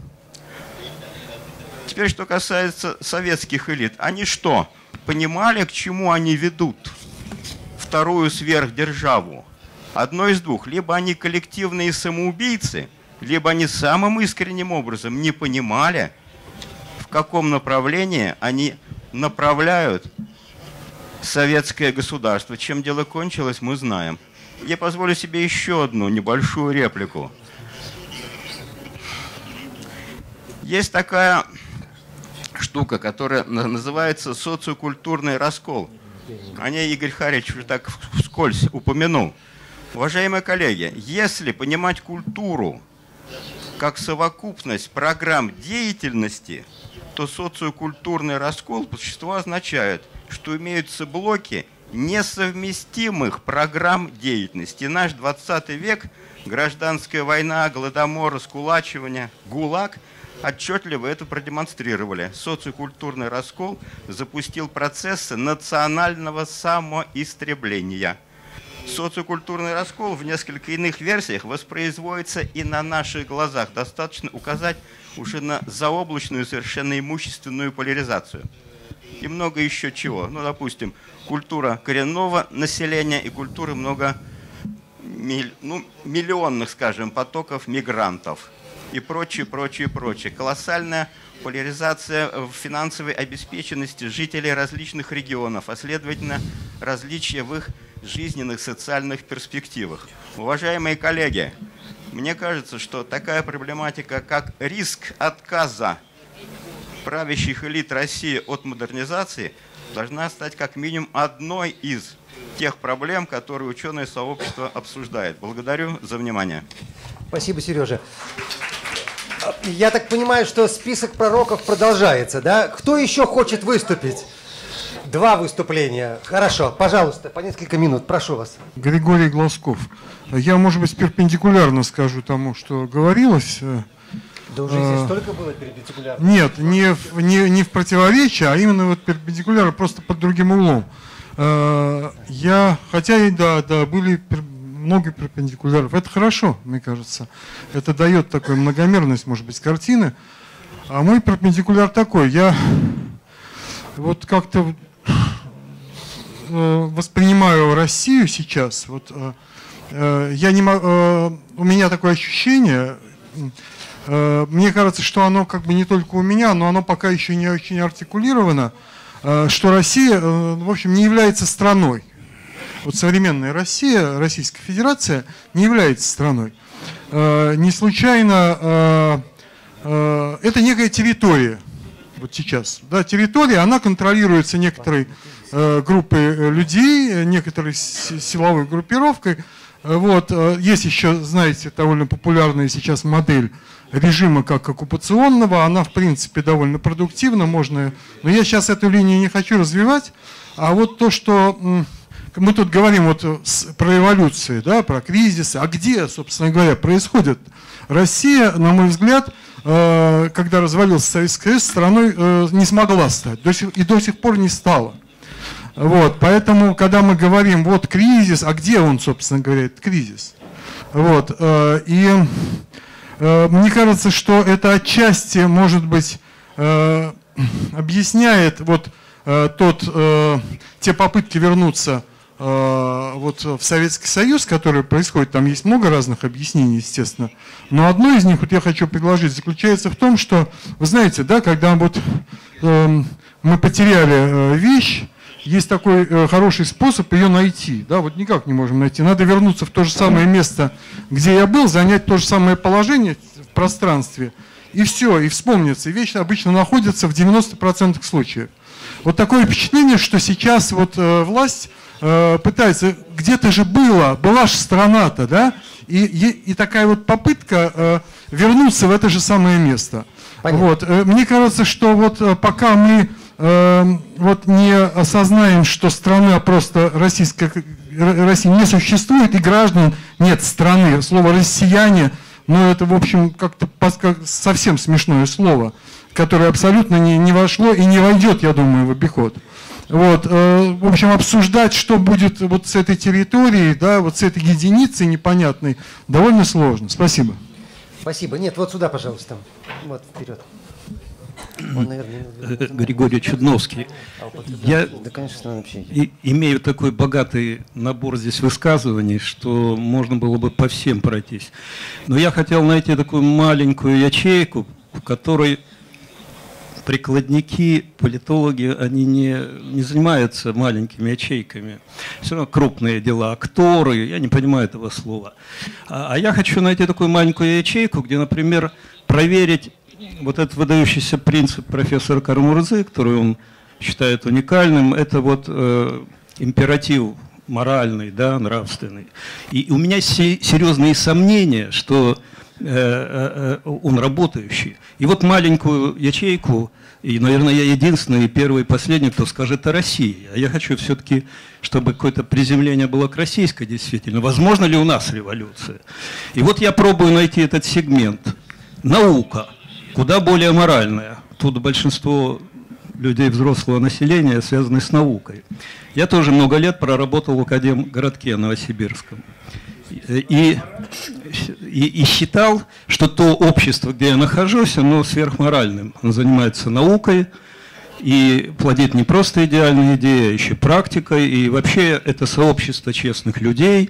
Теперь, что касается советских элит. Они что, понимали, к чему они ведут вторую сверхдержаву? Одно из двух. Либо они коллективные самоубийцы, либо они самым искренним образом не понимали, в каком направлении они направляют советское государство. Чем дело кончилось, мы знаем. Я позволю себе еще одну небольшую реплику. Есть такая штука, которая называется социокультурный раскол. О ней Игорь Харич уже так вскользь упомянул. Уважаемые коллеги, если понимать культуру как совокупность программ деятельности, то социокультурный раскол по существу означает, что имеются блоки несовместимых программ деятельности. Наш двадцатый век, гражданская война, голодомор, раскулачивание, ГУЛАГ отчетливо это продемонстрировали. Социокультурный раскол запустил процессы национального самоистребления. Социокультурный раскол в несколько иных версиях воспроизводится и на наших глазах. Достаточно указать уже на заоблачную, совершенно имущественную поляризацию. И много еще чего. Ну, допустим, культура коренного населения и культура много ну, миллионных, скажем, потоков мигрантов. И прочее, прочее, прочее. Колоссальная поляризация в финансовой обеспеченности жителей различных регионов, а следовательно, различия в их жизненных социальных перспективах. Уважаемые коллеги, мне кажется, что такая проблематика, как риск отказа правящих элит России от модернизации, должна стать как минимум одной из тех проблем, которые ученое сообщество обсуждает. Благодарю за внимание. Спасибо, Сережа. Я так понимаю, что список пророков продолжается, да? Кто еще хочет выступить? Два выступления. Хорошо, пожалуйста, по несколько минут, прошу вас. Григорий Глазков. Я, может быть, перпендикулярно скажу тому, что говорилось. Да уже здесь столько было перпендикулярно. Нет, не в, не, не в противоречие, а именно вот перпендикулярно, просто под другим углом. Я, хотя и да, да, были много перпендикуляров. Это хорошо, мне кажется. Это дает такую многомерность, может быть, картины. А мой перпендикуляр такой. Я вот как-то воспринимаю Россию сейчас. Вот, я не могу, у меня такое ощущение, мне кажется, что оно как бы не только у меня, но оно пока еще не очень артикулировано, что Россия, в общем, не является страной. Вот современная Россия, Российская Федерация не является страной. Не случайно это некая территория. Вот сейчас. Да, территория, она контролируется некоторой группой людей, некоторой силовой группировкой. Вот. Есть еще, знаете, довольно популярная сейчас модель режима как оккупационного. Она, в принципе, довольно продуктивна. Можно... Но я сейчас эту линию не хочу развивать. А вот то, что... Мы тут говорим вот про эволюцию, да, про кризисы. А где, собственно говоря, происходит? Россия, на мой взгляд, когда развалился Советский Союз, страной не смогла стать. И до сих пор не стала. Вот, поэтому, когда мы говорим, вот кризис, а где он, собственно говоря, этот кризис? Вот, и мне кажется, что это отчасти, может быть, объясняет вот тот, те попытки вернуться вот в Советский Союз, которые происходят, там есть много разных объяснений, естественно, но одно из них, вот я хочу предложить, заключается в том, что, вы знаете, да, когда вот э, мы потеряли э, вещь, есть такой э, хороший способ ее найти, да, вот никак не можем найти, надо вернуться в то же самое место, где я был, занять то же самое положение в пространстве, и все, и вспомнится, и вещь обычно находится в девяноста процентах случаев. Вот такое впечатление, что сейчас вот э, власть пытается, где-то же было, была же страна-то, да, и, и, и такая вот попытка э, вернуться в это же самое место. Вот. Мне кажется, что вот пока мы э, вот не осознаем, что страна просто Российская России не существует, и граждан нет страны. Слово «россияне», ну это, в общем, как-то совсем смешное слово, которое абсолютно не, не вошло и не войдет, я думаю, в обиход. Вот, э, в общем, обсуждать, что будет вот с этой территорией, да, вот с этой единицей непонятной, довольно сложно. Спасибо. Спасибо. Нет, вот сюда, пожалуйста. Вот, вперед. Он, наверное, Григорий Чудновский. Я да, конечно, и, имею такой богатый набор здесь высказываний, что можно было бы по всем пройтись. Но я хотел найти такую маленькую ячейку, в которой прикладники, политологи, они не, не занимаются маленькими ячейками. Все равно крупные дела, акторы, я не понимаю этого слова. А, а я хочу найти такую маленькую ячейку, где, например, проверить вот этот выдающийся принцип профессора Карамурзы, который он считает уникальным, это вот э, императив моральный, да, нравственный. И у меня серьезные сомнения, что э, э, он работающий. И вот маленькую ячейку, и, наверное, я единственный, первый и последний, кто скажет о России. А я хочу все-таки, чтобы какое-то приземление было к российской действительно. Возможно ли у нас революция? И вот я пробую найти этот сегмент. Наука. Куда более моральная. Тут большинство людей взрослого населения связаны с наукой. Я тоже много лет проработал в Академгородке Новосибирском. И, и, и считал, что то общество, где я нахожусь, оно сверхморальным. Оно занимается наукой и плодит не просто идеальные идеи, а еще практикой. И вообще это сообщество честных людей,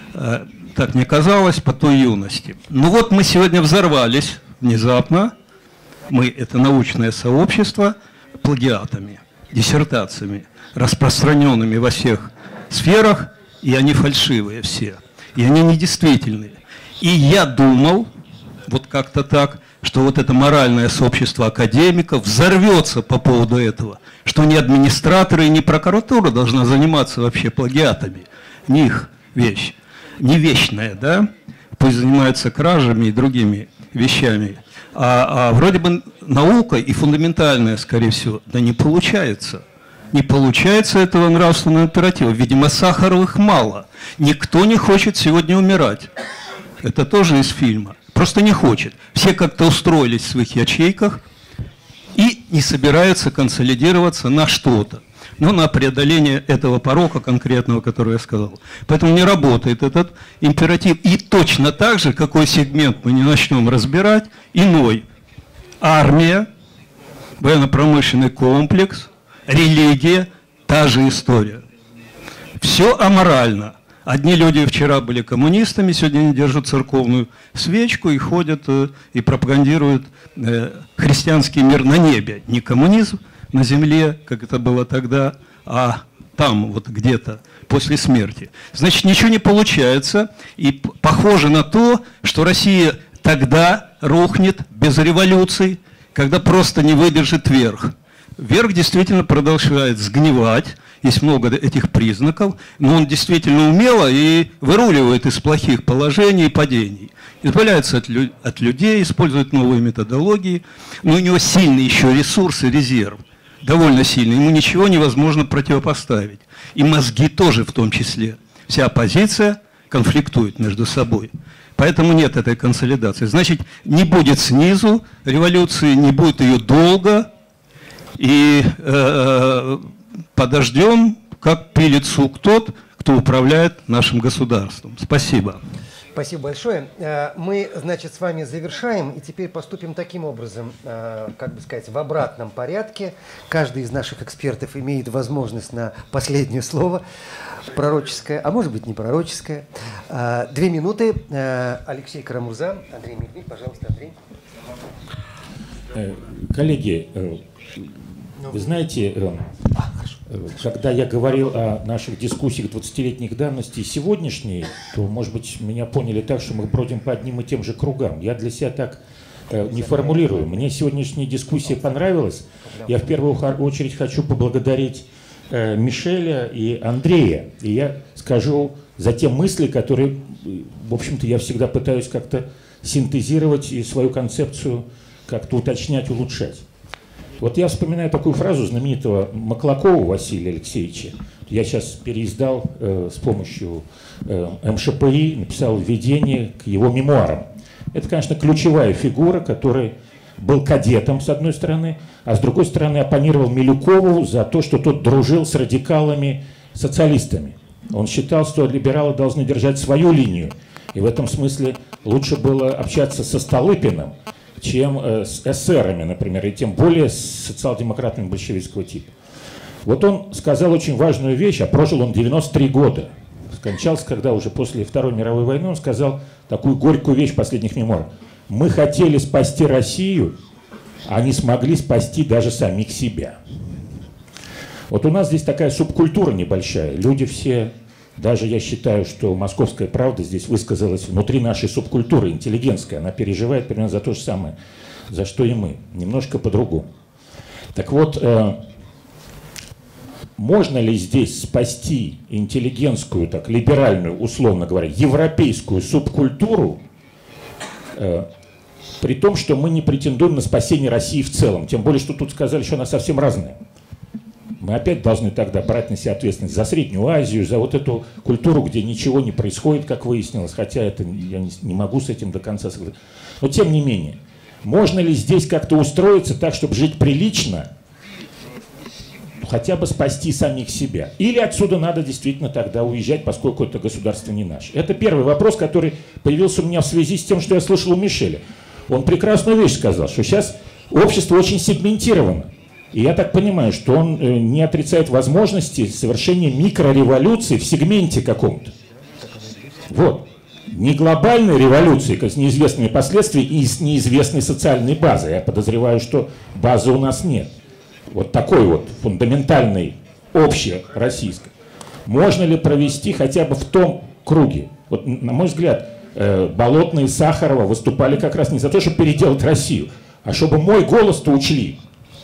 так мне казалось, по той юности. Ну вот мы сегодня взорвались внезапно. Мы – это научное сообщество плагиатами, диссертациями, распространенными во всех сферах, и они фальшивые все, и они недействительные. И я думал, вот как-то так, что вот это моральное сообщество академиков взорвется по поводу этого, что ни администраторы, ни прокуратура должна заниматься вообще плагиатами. Не их вещь, не вечная, да? Пусть занимаются кражами и другими вещами. А, а вроде бы наука и фундаментальная, скорее всего, да не получается. Не получается этого нравственного императива. Видимо, сахаровых мало. Никто не хочет сегодня умирать. Это тоже из фильма. Просто не хочет. Все как-то устроились в своих ячейках и не собираются консолидироваться на что-то. Ну, на преодоление этого порока конкретного, который я сказал. Поэтому не работает этот императив. И точно так же, какой сегмент мы не начнем разбирать, иной. Армия, военно-промышленный комплекс, религия, та же история. Все аморально. Одни люди вчера были коммунистами, сегодня они держат церковную свечку и ходят и пропагандируют христианский мир на небе. Не коммунизм на земле, как это было тогда, а там вот где-то после смерти. Значит, ничего не получается, и похоже на то, что Россия тогда рухнет без революций, когда просто не выдержит верх. Верх действительно продолжает сгнивать, есть много этих признаков, но он действительно умело и выруливает из плохих положений и падений. Избавляется от, лю от людей, использует новые методологии, но у него сильный еще ресурс и резерв. Довольно сильный, ему ничего невозможно противопоставить. И мозги тоже в том числе. Вся оппозиция конфликтует между собой. Поэтому нет этой консолидации. Значит, не будет снизу революции, не будет ее долго. И э, подождем, как пилит сук тот, кто управляет нашим государством. Спасибо. Спасибо большое. Мы, значит, с вами завершаем, и теперь поступим таким образом, как бы сказать, в обратном порядке. Каждый из наших экспертов имеет возможность на последнее слово, пророческое, а может быть не пророческое. Две минуты. Алексей Карамурза, Андрей Медведь, пожалуйста, Андрей. Коллеги, вы знаете, когда я говорил о наших дискуссиях двадцатилетних давностей и сегодняшней, то, может быть, меня поняли так, что мы бродим по одним и тем же кругам. Я для себя так не формулирую. Мне сегодняшняя дискуссия понравилась. Я в первую очередь хочу поблагодарить Мишеля и Андрея. И я скажу за те мысли, которые, в общем-то, я всегда пытаюсь как-то синтезировать и свою концепцию как-то уточнять, улучшать. Вот я вспоминаю такую фразу знаменитого Маклакова Василия Алексеевича. Я сейчас переиздал э, с помощью э, эм ша пэ и, написал введение к его мемуарам. Это, конечно, ключевая фигура, который был кадетом, с одной стороны, а с другой стороны оппонировал Милюкову за то, что тот дружил с радикалами-социалистами. Он считал, что либералы должны держать свою линию. И в этом смысле лучше было общаться со Столыпиным, чем э, с эсерами, например, и тем более с социал-демократами большевистского типа. Вот он сказал очень важную вещь, а прожил он девяносто три года. Скончался, когда уже после Второй мировой войны, он сказал такую горькую вещь в последних мемуарах. Мы хотели спасти Россию, а не смогли спасти даже самих себя. Вот у нас здесь такая субкультура небольшая. Люди все, даже я считаю, что «Московская правда» здесь высказалась внутри нашей субкультуры, интеллигентская. Она переживает примерно за то же самое, за что и мы. Немножко по-другому. Так вот, э, можно ли здесь спасти интеллигентскую, так, либеральную, условно говоря, европейскую субкультуру, э, при том, что мы не претендуем на спасение России в целом? Тем более, что тут сказали, что она совсем разная. Мы опять должны тогда брать на себя ответственность за Среднюю Азию, за вот эту культуру, где ничего не происходит, как выяснилось, хотя это, я не, не могу с этим до конца согласиться. Но тем не менее, можно ли здесь как-то устроиться так, чтобы жить прилично, хотя бы спасти самих себя? Или отсюда надо действительно тогда уезжать, поскольку это государство не наше? Это первый вопрос, который появился у меня в связи с тем, что я слышал у Мишеля. Он прекрасную вещь сказал, что сейчас общество очень сегментировано. И я так понимаю, что он не отрицает возможности совершения микрореволюции в сегменте каком-то. Вот. Не глобальной революции, с неизвестными последствиями и с неизвестной социальной базой. Я подозреваю, что базы у нас нет. Вот такой вот фундаментальной, общероссийской. Можно ли провести хотя бы в том круге? Вот, на мой взгляд, Болотный и Сахарова выступали как раз не за то, чтобы переделать Россию, а чтобы мой голос-то учли.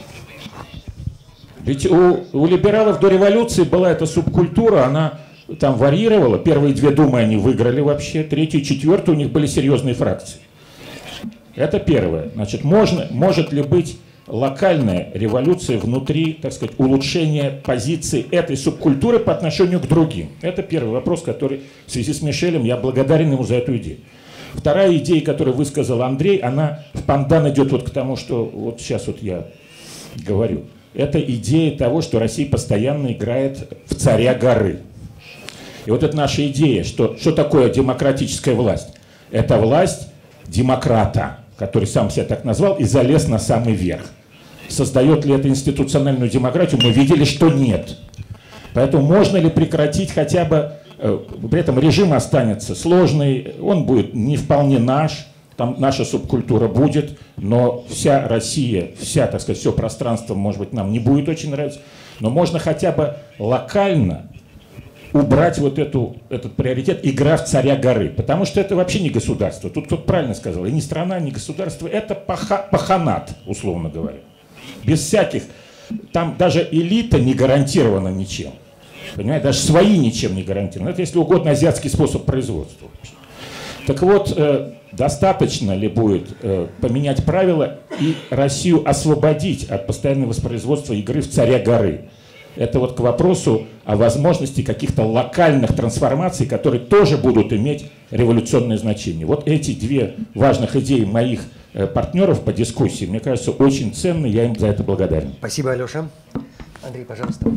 Ведь у, у либералов до революции была эта субкультура, она там варьировала. Первые две думы они выиграли вообще, третью и четвертую у них были серьезные фракции. Это первое. Значит, можно, может ли быть локальная революция внутри, так сказать, улучшения позиции этой субкультуры по отношению к другим? Это первый вопрос, который в связи с Мишелем я благодарен ему за эту идею. Вторая идея, которую высказал Андрей, она в пандан идет вот к тому, что вот сейчас вот я говорю. Это идея того, что Россия постоянно играет в царя горы. И вот это наша идея, что, что такое демократическая власть? Это власть демократа, который сам себя так назвал и залез на самый верх. Создает ли это институциональную демократию? Мы видели, что нет. Поэтому можно ли прекратить хотя бы, э, при этом режим останется сложный, он будет не вполне наш, там наша субкультура будет, но вся Россия, вся, так сказать, все пространство, может быть, нам не будет очень нравиться, но можно хотя бы локально убрать вот эту, этот приоритет игра в царя горы, потому что это вообще не государство. Тут кто-то правильно сказал, и не страна, не государство, это паха, паханат, условно говоря. Без всяких, там даже элита не гарантирована ничем. Понимаете, даже свои ничем не гарантированы. Это, если угодно, азиатский способ производства. Так вот, э, достаточно ли будет э, поменять правила и Россию освободить от постоянного воспроизводства игры в царя горы? Это вот к вопросу о возможности каких-то локальных трансформаций, которые тоже будут иметь революционное значение. Вот эти две важных идеи моих э, партнеров по дискуссии, мне кажется, очень ценны, я им за это благодарен. Спасибо, Алеша. Андрей, пожалуйста.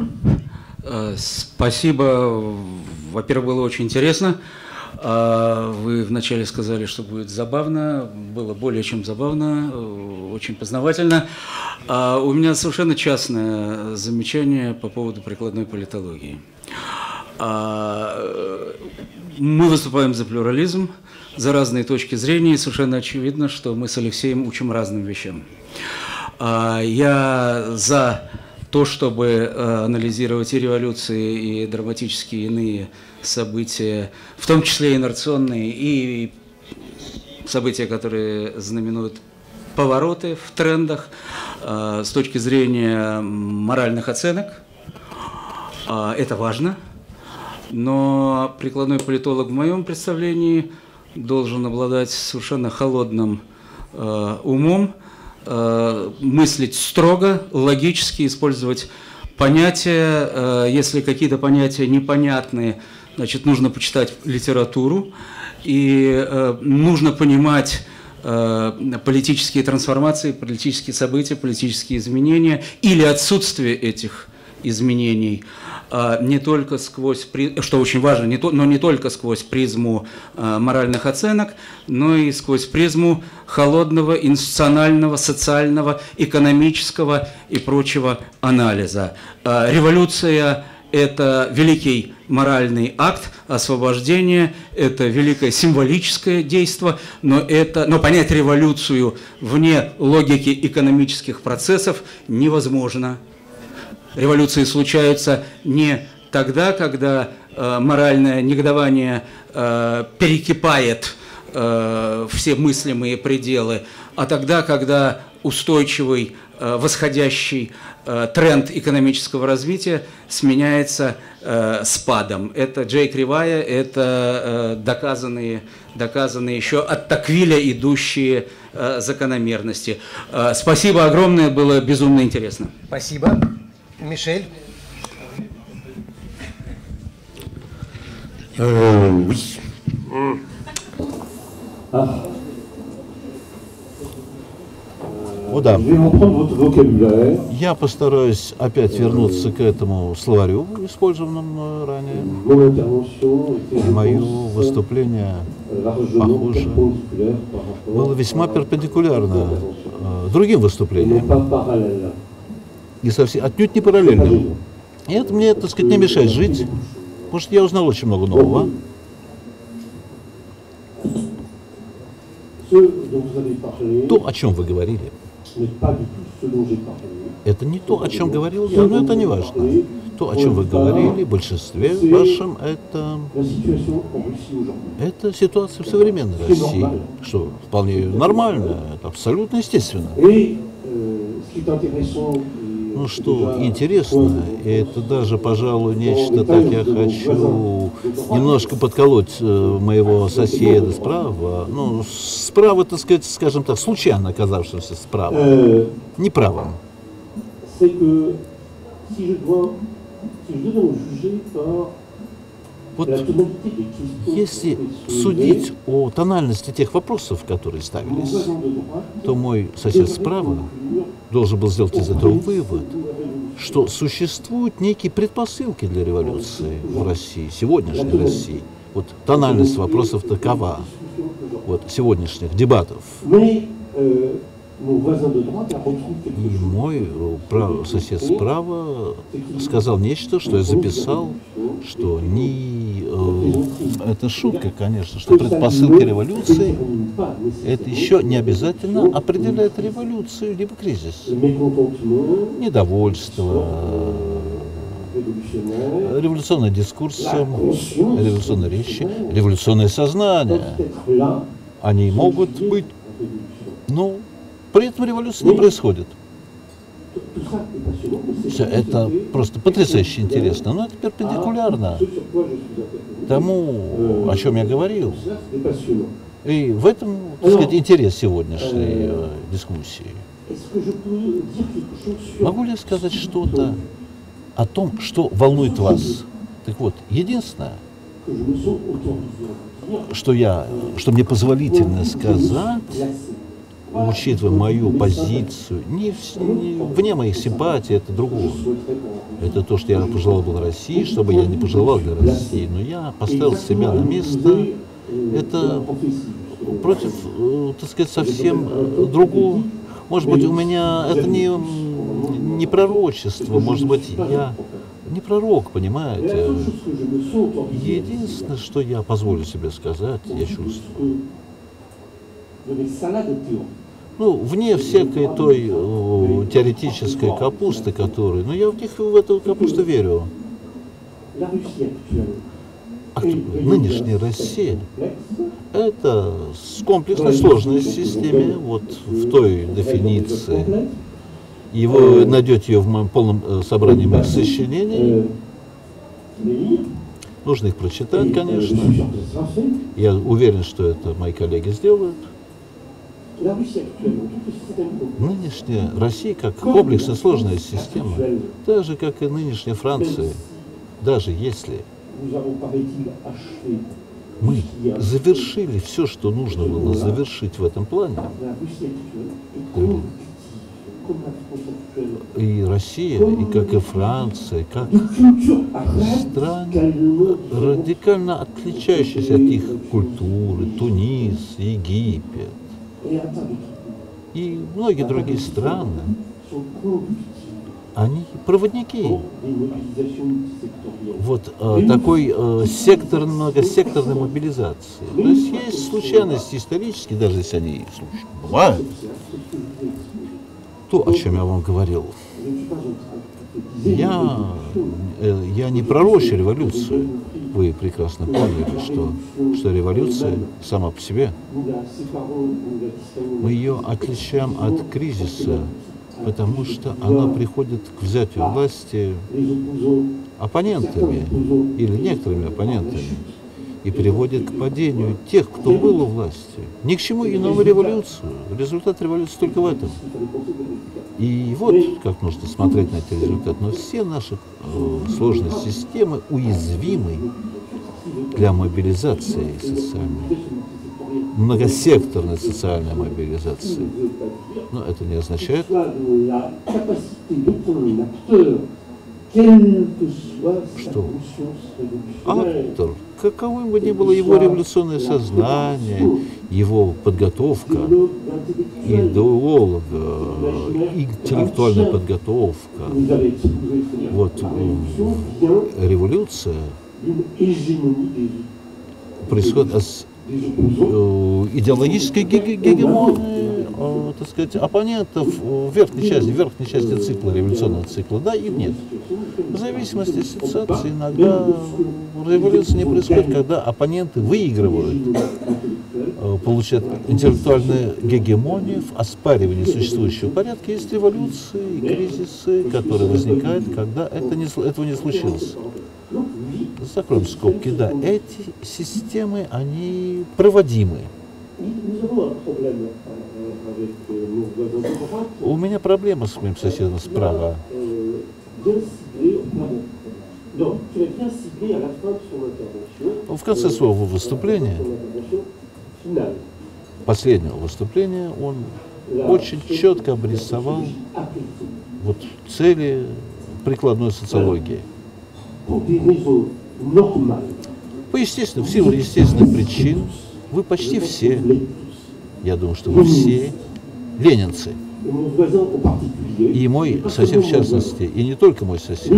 Спасибо. Во-первых, было очень интересно. Вы вначале сказали, что будет забавно, было более чем забавно, очень познавательно. У меня совершенно частное замечание по поводу прикладной политологии. Мы выступаем за плюрализм, за разные точки зрения, и совершенно очевидно, что мы с Алексеем учим разным вещам. Я за то, чтобы анализировать и революции, и драматические иные события, в том числе инерционные, и события, которые знаменуют повороты в трендах с точки зрения моральных оценок. Это важно. Но прикладной политолог в моем представлении должен обладать совершенно холодным умом, мыслить строго, логически, использовать понятия, если какие-то понятия непонятны, значит, нужно почитать литературу, и нужно понимать политические трансформации, политические события, политические изменения или отсутствие этих изменений не только сквозь, что очень важно, не то, но не только сквозь призму моральных оценок, но и сквозь призму холодного, институционального, социального, экономического и прочего анализа. Революция – это великий моральный акт освобождения, это великое символическое действие, но, это, но понять революцию вне логики экономических процессов невозможно. Революции случаются не тогда, когда э, моральное негодование э, перекипает э, все мыслимые пределы, а тогда, когда устойчивый, э, восходящий э, тренд экономического развития сменяется э, спадом. Это Джей Кривая, это э, доказанные, доказанные еще от Токвиля идущие э, закономерности. Э, спасибо огромное, было безумно интересно. Спасибо. Мишель. Euh, oui. О, да. Я постараюсь опять вернуться к этому словарю, использованному ранее. Мое выступление, похоже, было весьма перпендикулярно другим выступлениям. И совсем, отнюдь не параллельным. И это мне, так сказать, не мешает жить, потому что я узнал очень много нового. То, о чем вы говорили, это не то, о чем говорил я, но это не важно. То, о чем вы говорили, в большинстве вашем, это, это ситуация в современной России, что вполне нормально, это абсолютно естественно. Ну, что интересно, это даже, пожалуй, нечто так я хочу немножко подколоть моего соседа справа. Ну, справа, так сказать, скажем так, случайно оказавшегося справа, неправым. Вот если судить о тональности тех вопросов, которые ставились, то мой сосед справа должен был сделать из этого вывод, что существуют некие предпосылки для революции в России, сегодняшней России. Вот тональность вопросов такова, вот сегодняшних дебатов. И мой прав, сосед справа сказал нечто, что я записал, что не... Э, это шутка, конечно, что предпосылки революции это еще не обязательно определяет революцию либо кризис. Недовольство, революционный дискурс, революционные речи, революционное сознание. Они могут быть, ну, при этом революция не происходит. Все это просто потрясающе интересно, но это перпендикулярно тому, о чем я говорил. И в этом, так сказать, интерес сегодняшней э, дискуссии. Могу ли я сказать что-то о том, что волнует вас? Так вот, единственное, что, я, что мне позволительно сказать, учитывая мою позицию, не, в, не вне моих симпатий, это другое. Это то, что я пожелал бы России, чтобы я не пожелал для России, но я поставил себя на место. Это против, так сказать, совсем другого. Может быть, у меня это не, не пророчество, может быть, я не пророк, понимаете. Единственное, что я позволю себе сказать, я чувствую. Ну, вне всякой той о, теоретической капусты, которая... Ну, я в них в эту капусту верю. А нынешняя Россия – это комплексная сложная система, вот в той дефиниции. И вы найдете ее в моем полном собрании моих сочинений. Нужно их прочитать, конечно. Я уверен, что это мои коллеги сделают. Нынешняя Россия, как комплексная сложная система, так же, как и нынешняя Франция, даже если мы завершили все, что нужно было завершить в этом плане, и Россия, и как и Франция, как страны, радикально отличающиеся от их культуры, Тунис, Египет и многие другие страны, они проводники вот э, такой э, сектор, многосекторной мобилизации. То есть есть случайности исторические, даже если они бывают. То, о чем я вам говорил, я, э, я не пророчу революцию. Вы прекрасно поняли, что, что революция сама по себе, мы ее отличаем от кризиса, потому что она приходит к взятию власти оппонентами или некоторыми оппонентами и приводит к падению тех, кто был у власти. Ни к чему иному революцию. Результат революции только в этом. И вот как нужно смотреть на этот результат. Но все наши э, сложные системы уязвимы для мобилизации социальной, многосекторной социальной мобилизации. Но это не означает, что автор, каковым бы ни было его революционное сознание, его подготовка, идеолога, интеллектуальная подготовка, вот революция происходит от идеологической гегемонии, так сказать, оппонентов в верхней части, в верхней части цикла, революционного цикла, да и нет. В зависимости от ситуации иногда революция не происходит, когда оппоненты выигрывают, получают интеллектуальную гегемонию в оспаривании существующего порядка. Есть революции и кризисы, которые возникают, когда это не, этого не случилось. Закроем скобки, да. Эти системы, они проводимы. У меня проблема с моим соседом справа. В конце своего выступления, последнего выступления, он очень четко обрисовал вот цели прикладной социологии. По естественным, в силу естественных причин, вы почти все, я думаю, что вы все ленинцы. И мой сосед в частности, и не только мой сосед.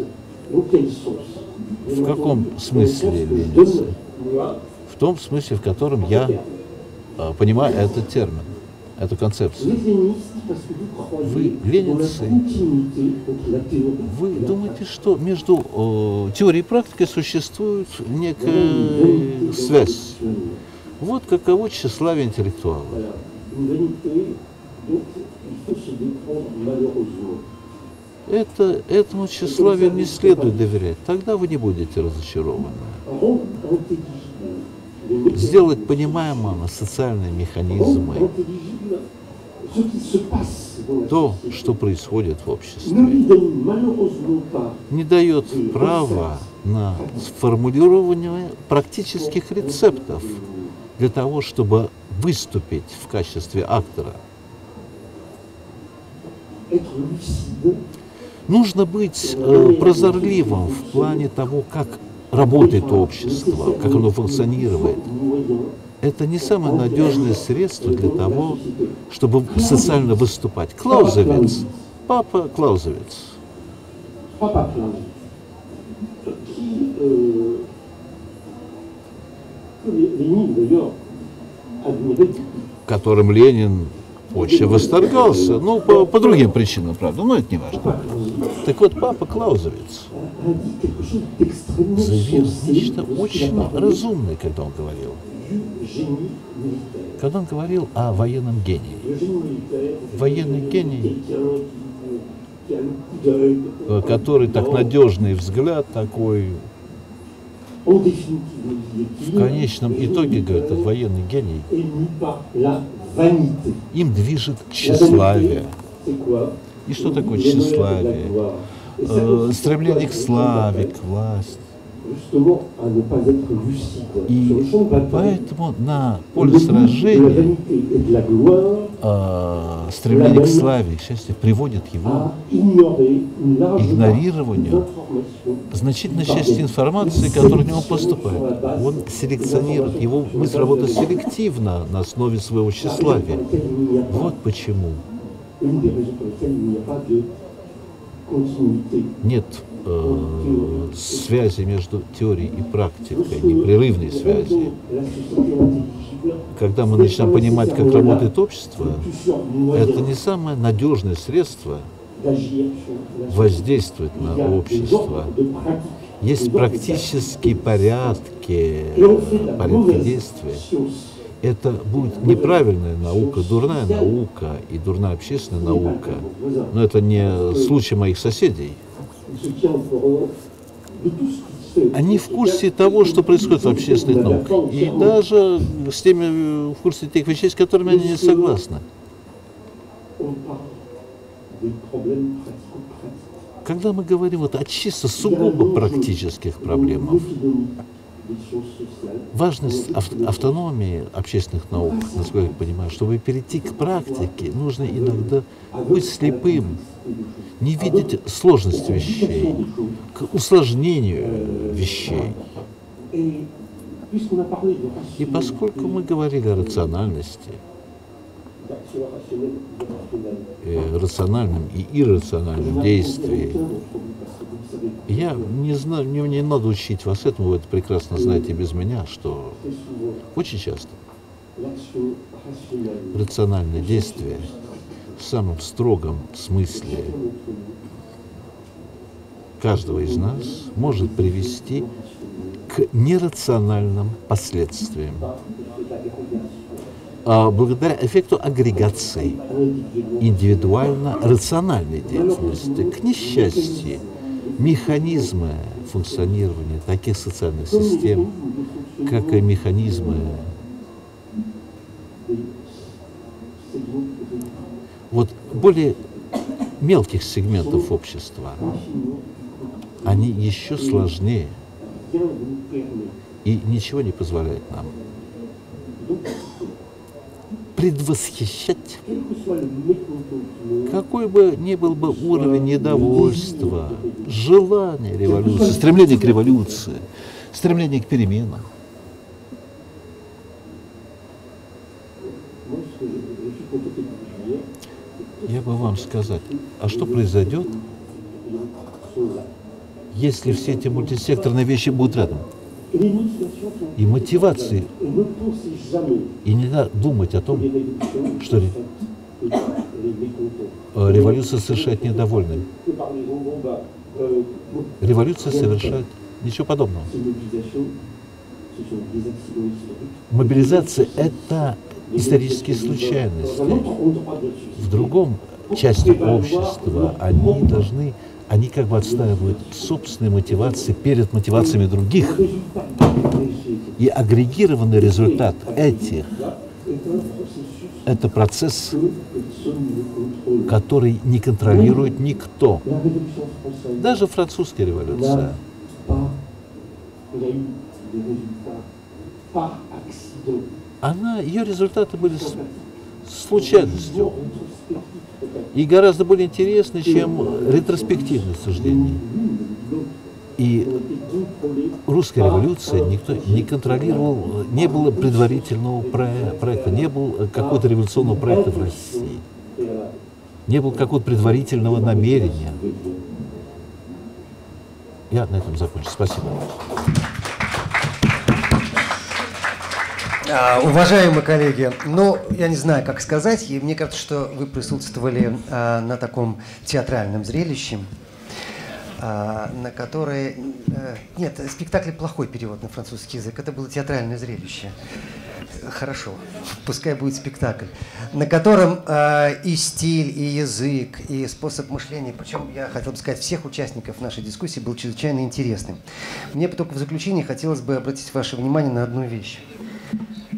В каком смысле ленинцы? В том смысле, в котором я а, понимаю этот термин, эту концепцию. Вы ленинцы, вы думаете, что между э, теорией и практикой существует некая связь? Вот каково тщеславие интеллектуала. Это, этому тщеславию не следует доверять, тогда вы не будете разочарованы. Сделать понимаемым социальные механизмы, то, что происходит в обществе, не дает права на сформулирование практических рецептов для того, чтобы выступить в качестве актора. Нужно быть э, прозорливым в плане того, как работает общество, как оно функционирует. Это не самое надежное средство для того, чтобы социально выступать. Клаузевиц, папа Клаузевиц, которым Ленин очень восторгался, ну, по, по другим причинам, правда, но это не важно. Так вот, папа Клаузевиц заявил нечто очень разумное, когда он говорил. Когда он говорил о военном гении. Военный гений, который так надежный взгляд, такой, в конечном итоге, говорит, военный гений Им движет тщеславие. И что такое тщеславие? Э, стремление к славе, к власти. И поэтому на поле сражения э, стремление к славе, к счастью, приводит его к игнорированию значительной части информации, которая в него поступает. Он селекционирует, его мысль работает селективно на основе своего тщеславия. Вот почему нет э, связи между теорией и практикой, непрерывной связи. Когда мы начинаем понимать, как работает общество, это не самое надежное средство воздействовать на общество. Есть практические порядки, порядки действия. Это будет неправильная наука, дурная наука и дурная общественная наука. Но это не случай моих соседей. Они в курсе того, что происходит в общественных науках. И даже с теми, в курсе тех вещей, с которыми они не согласны. Когда мы говорим вот о чисто сугубо практических проблемах, важность автономии общественных наук, насколько я понимаю, чтобы перейти к практике, нужно иногда быть слепым, не видеть сложность вещей, к усложнению вещей. И поскольку мы говорили о рациональности, э, рациональном и иррациональном действии, я не знаю, мне не надо учить вас этому, вы это прекрасно знаете без меня, что очень часто рациональное действие в самом строгом смысле каждого из нас может привести к нерациональным последствиям. А благодаря эффекту агрегации индивидуально-рациональной деятельности, к несчастью, механизмы функционирования таких социальных систем, как и механизмы вот более мелких сегментов общества, они еще сложнее и ничего не позволяет нам предвосхищать, какой бы ни был бы уровень недовольства, желания революции, стремление к революции, стремление к переменам. Я бы вам сказать, а что произойдет, если все эти мультисекторные вещи будут рядом? И мотивации. И не надо думать о том, что революция совершает недовольным. Революция совершает ничего подобного. Мобилизация – это исторические случайности. В другом части общества они должны, они как бы отстаивают собственные мотивации перед мотивациями других. И агрегированный результат этих – это процесс, который не контролирует никто. Даже французская революция. Она, ее результаты были случайностью и гораздо более интересны, чем ретроспективные суждения. И русская революция никто не контролировал, не было предварительного проекта, не было какого-то революционного проекта в России, не было какого-то предварительного намерения. Я на этом закончу. Спасибо. А, уважаемые коллеги, ну, я не знаю, как сказать, и мне кажется, что вы присутствовали а, на таком театральном зрелище, а, на которое... А, нет, спектакль плохой перевод на французский язык, это было театральное зрелище. Хорошо, пускай будет спектакль, на котором а, и стиль, и язык, и способ мышления, причем, я хотел бы сказать, всех участников нашей дискуссии был чрезвычайно интересным. Мне только в заключение хотелось бы обратить ваше внимание на одну вещь.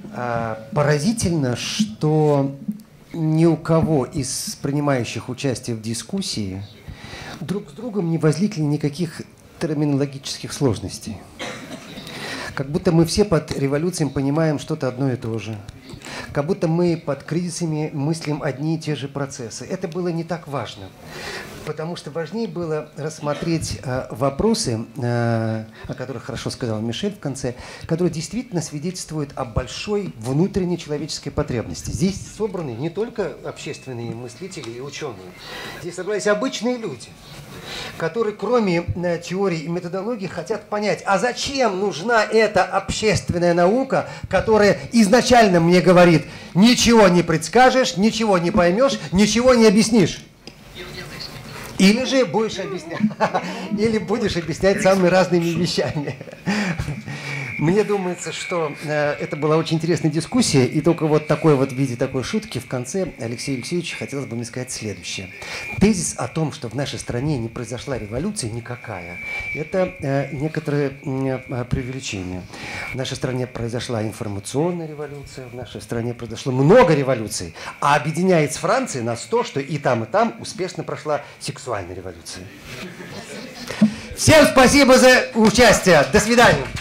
Поразительно, что ни у кого из принимающих участие в дискуссии друг с другом не возникли никаких терминологических сложностей. Как будто мы все под революцией понимаем что-то одно и то же. Как будто мы под кризисами мыслим одни и те же процессы. Это было не так важно, потому что важнее было рассмотреть э, вопросы, э, о которых хорошо сказал Мишель в конце, которые действительно свидетельствуют о большой внутренней человеческой потребности. Здесь собраны не только общественные мыслители и ученые, здесь собрались обычные люди, которые кроме э, теории и методологии хотят понять, а зачем нужна эта общественная наука, которая изначально мне говорит, ничего не предскажешь, ничего не поймешь, ничего не объяснишь. Или же будешь объяснять, или будешь объяснять самыми разными вещами. Мне думается, что э, это была очень интересная дискуссия, и только вот такой вот в виде такой шутки в конце Алексею Алексеевичу хотелось бы мне сказать следующее. Тезис о том, что в нашей стране не произошла революция никакая, это э, некоторое э, преувеличение. В нашей стране произошла информационная революция, в нашей стране произошло много революций, а объединяет с Францией нас то, что и там, и там успешно прошла сексуальная революция. Всем спасибо за участие. До свидания.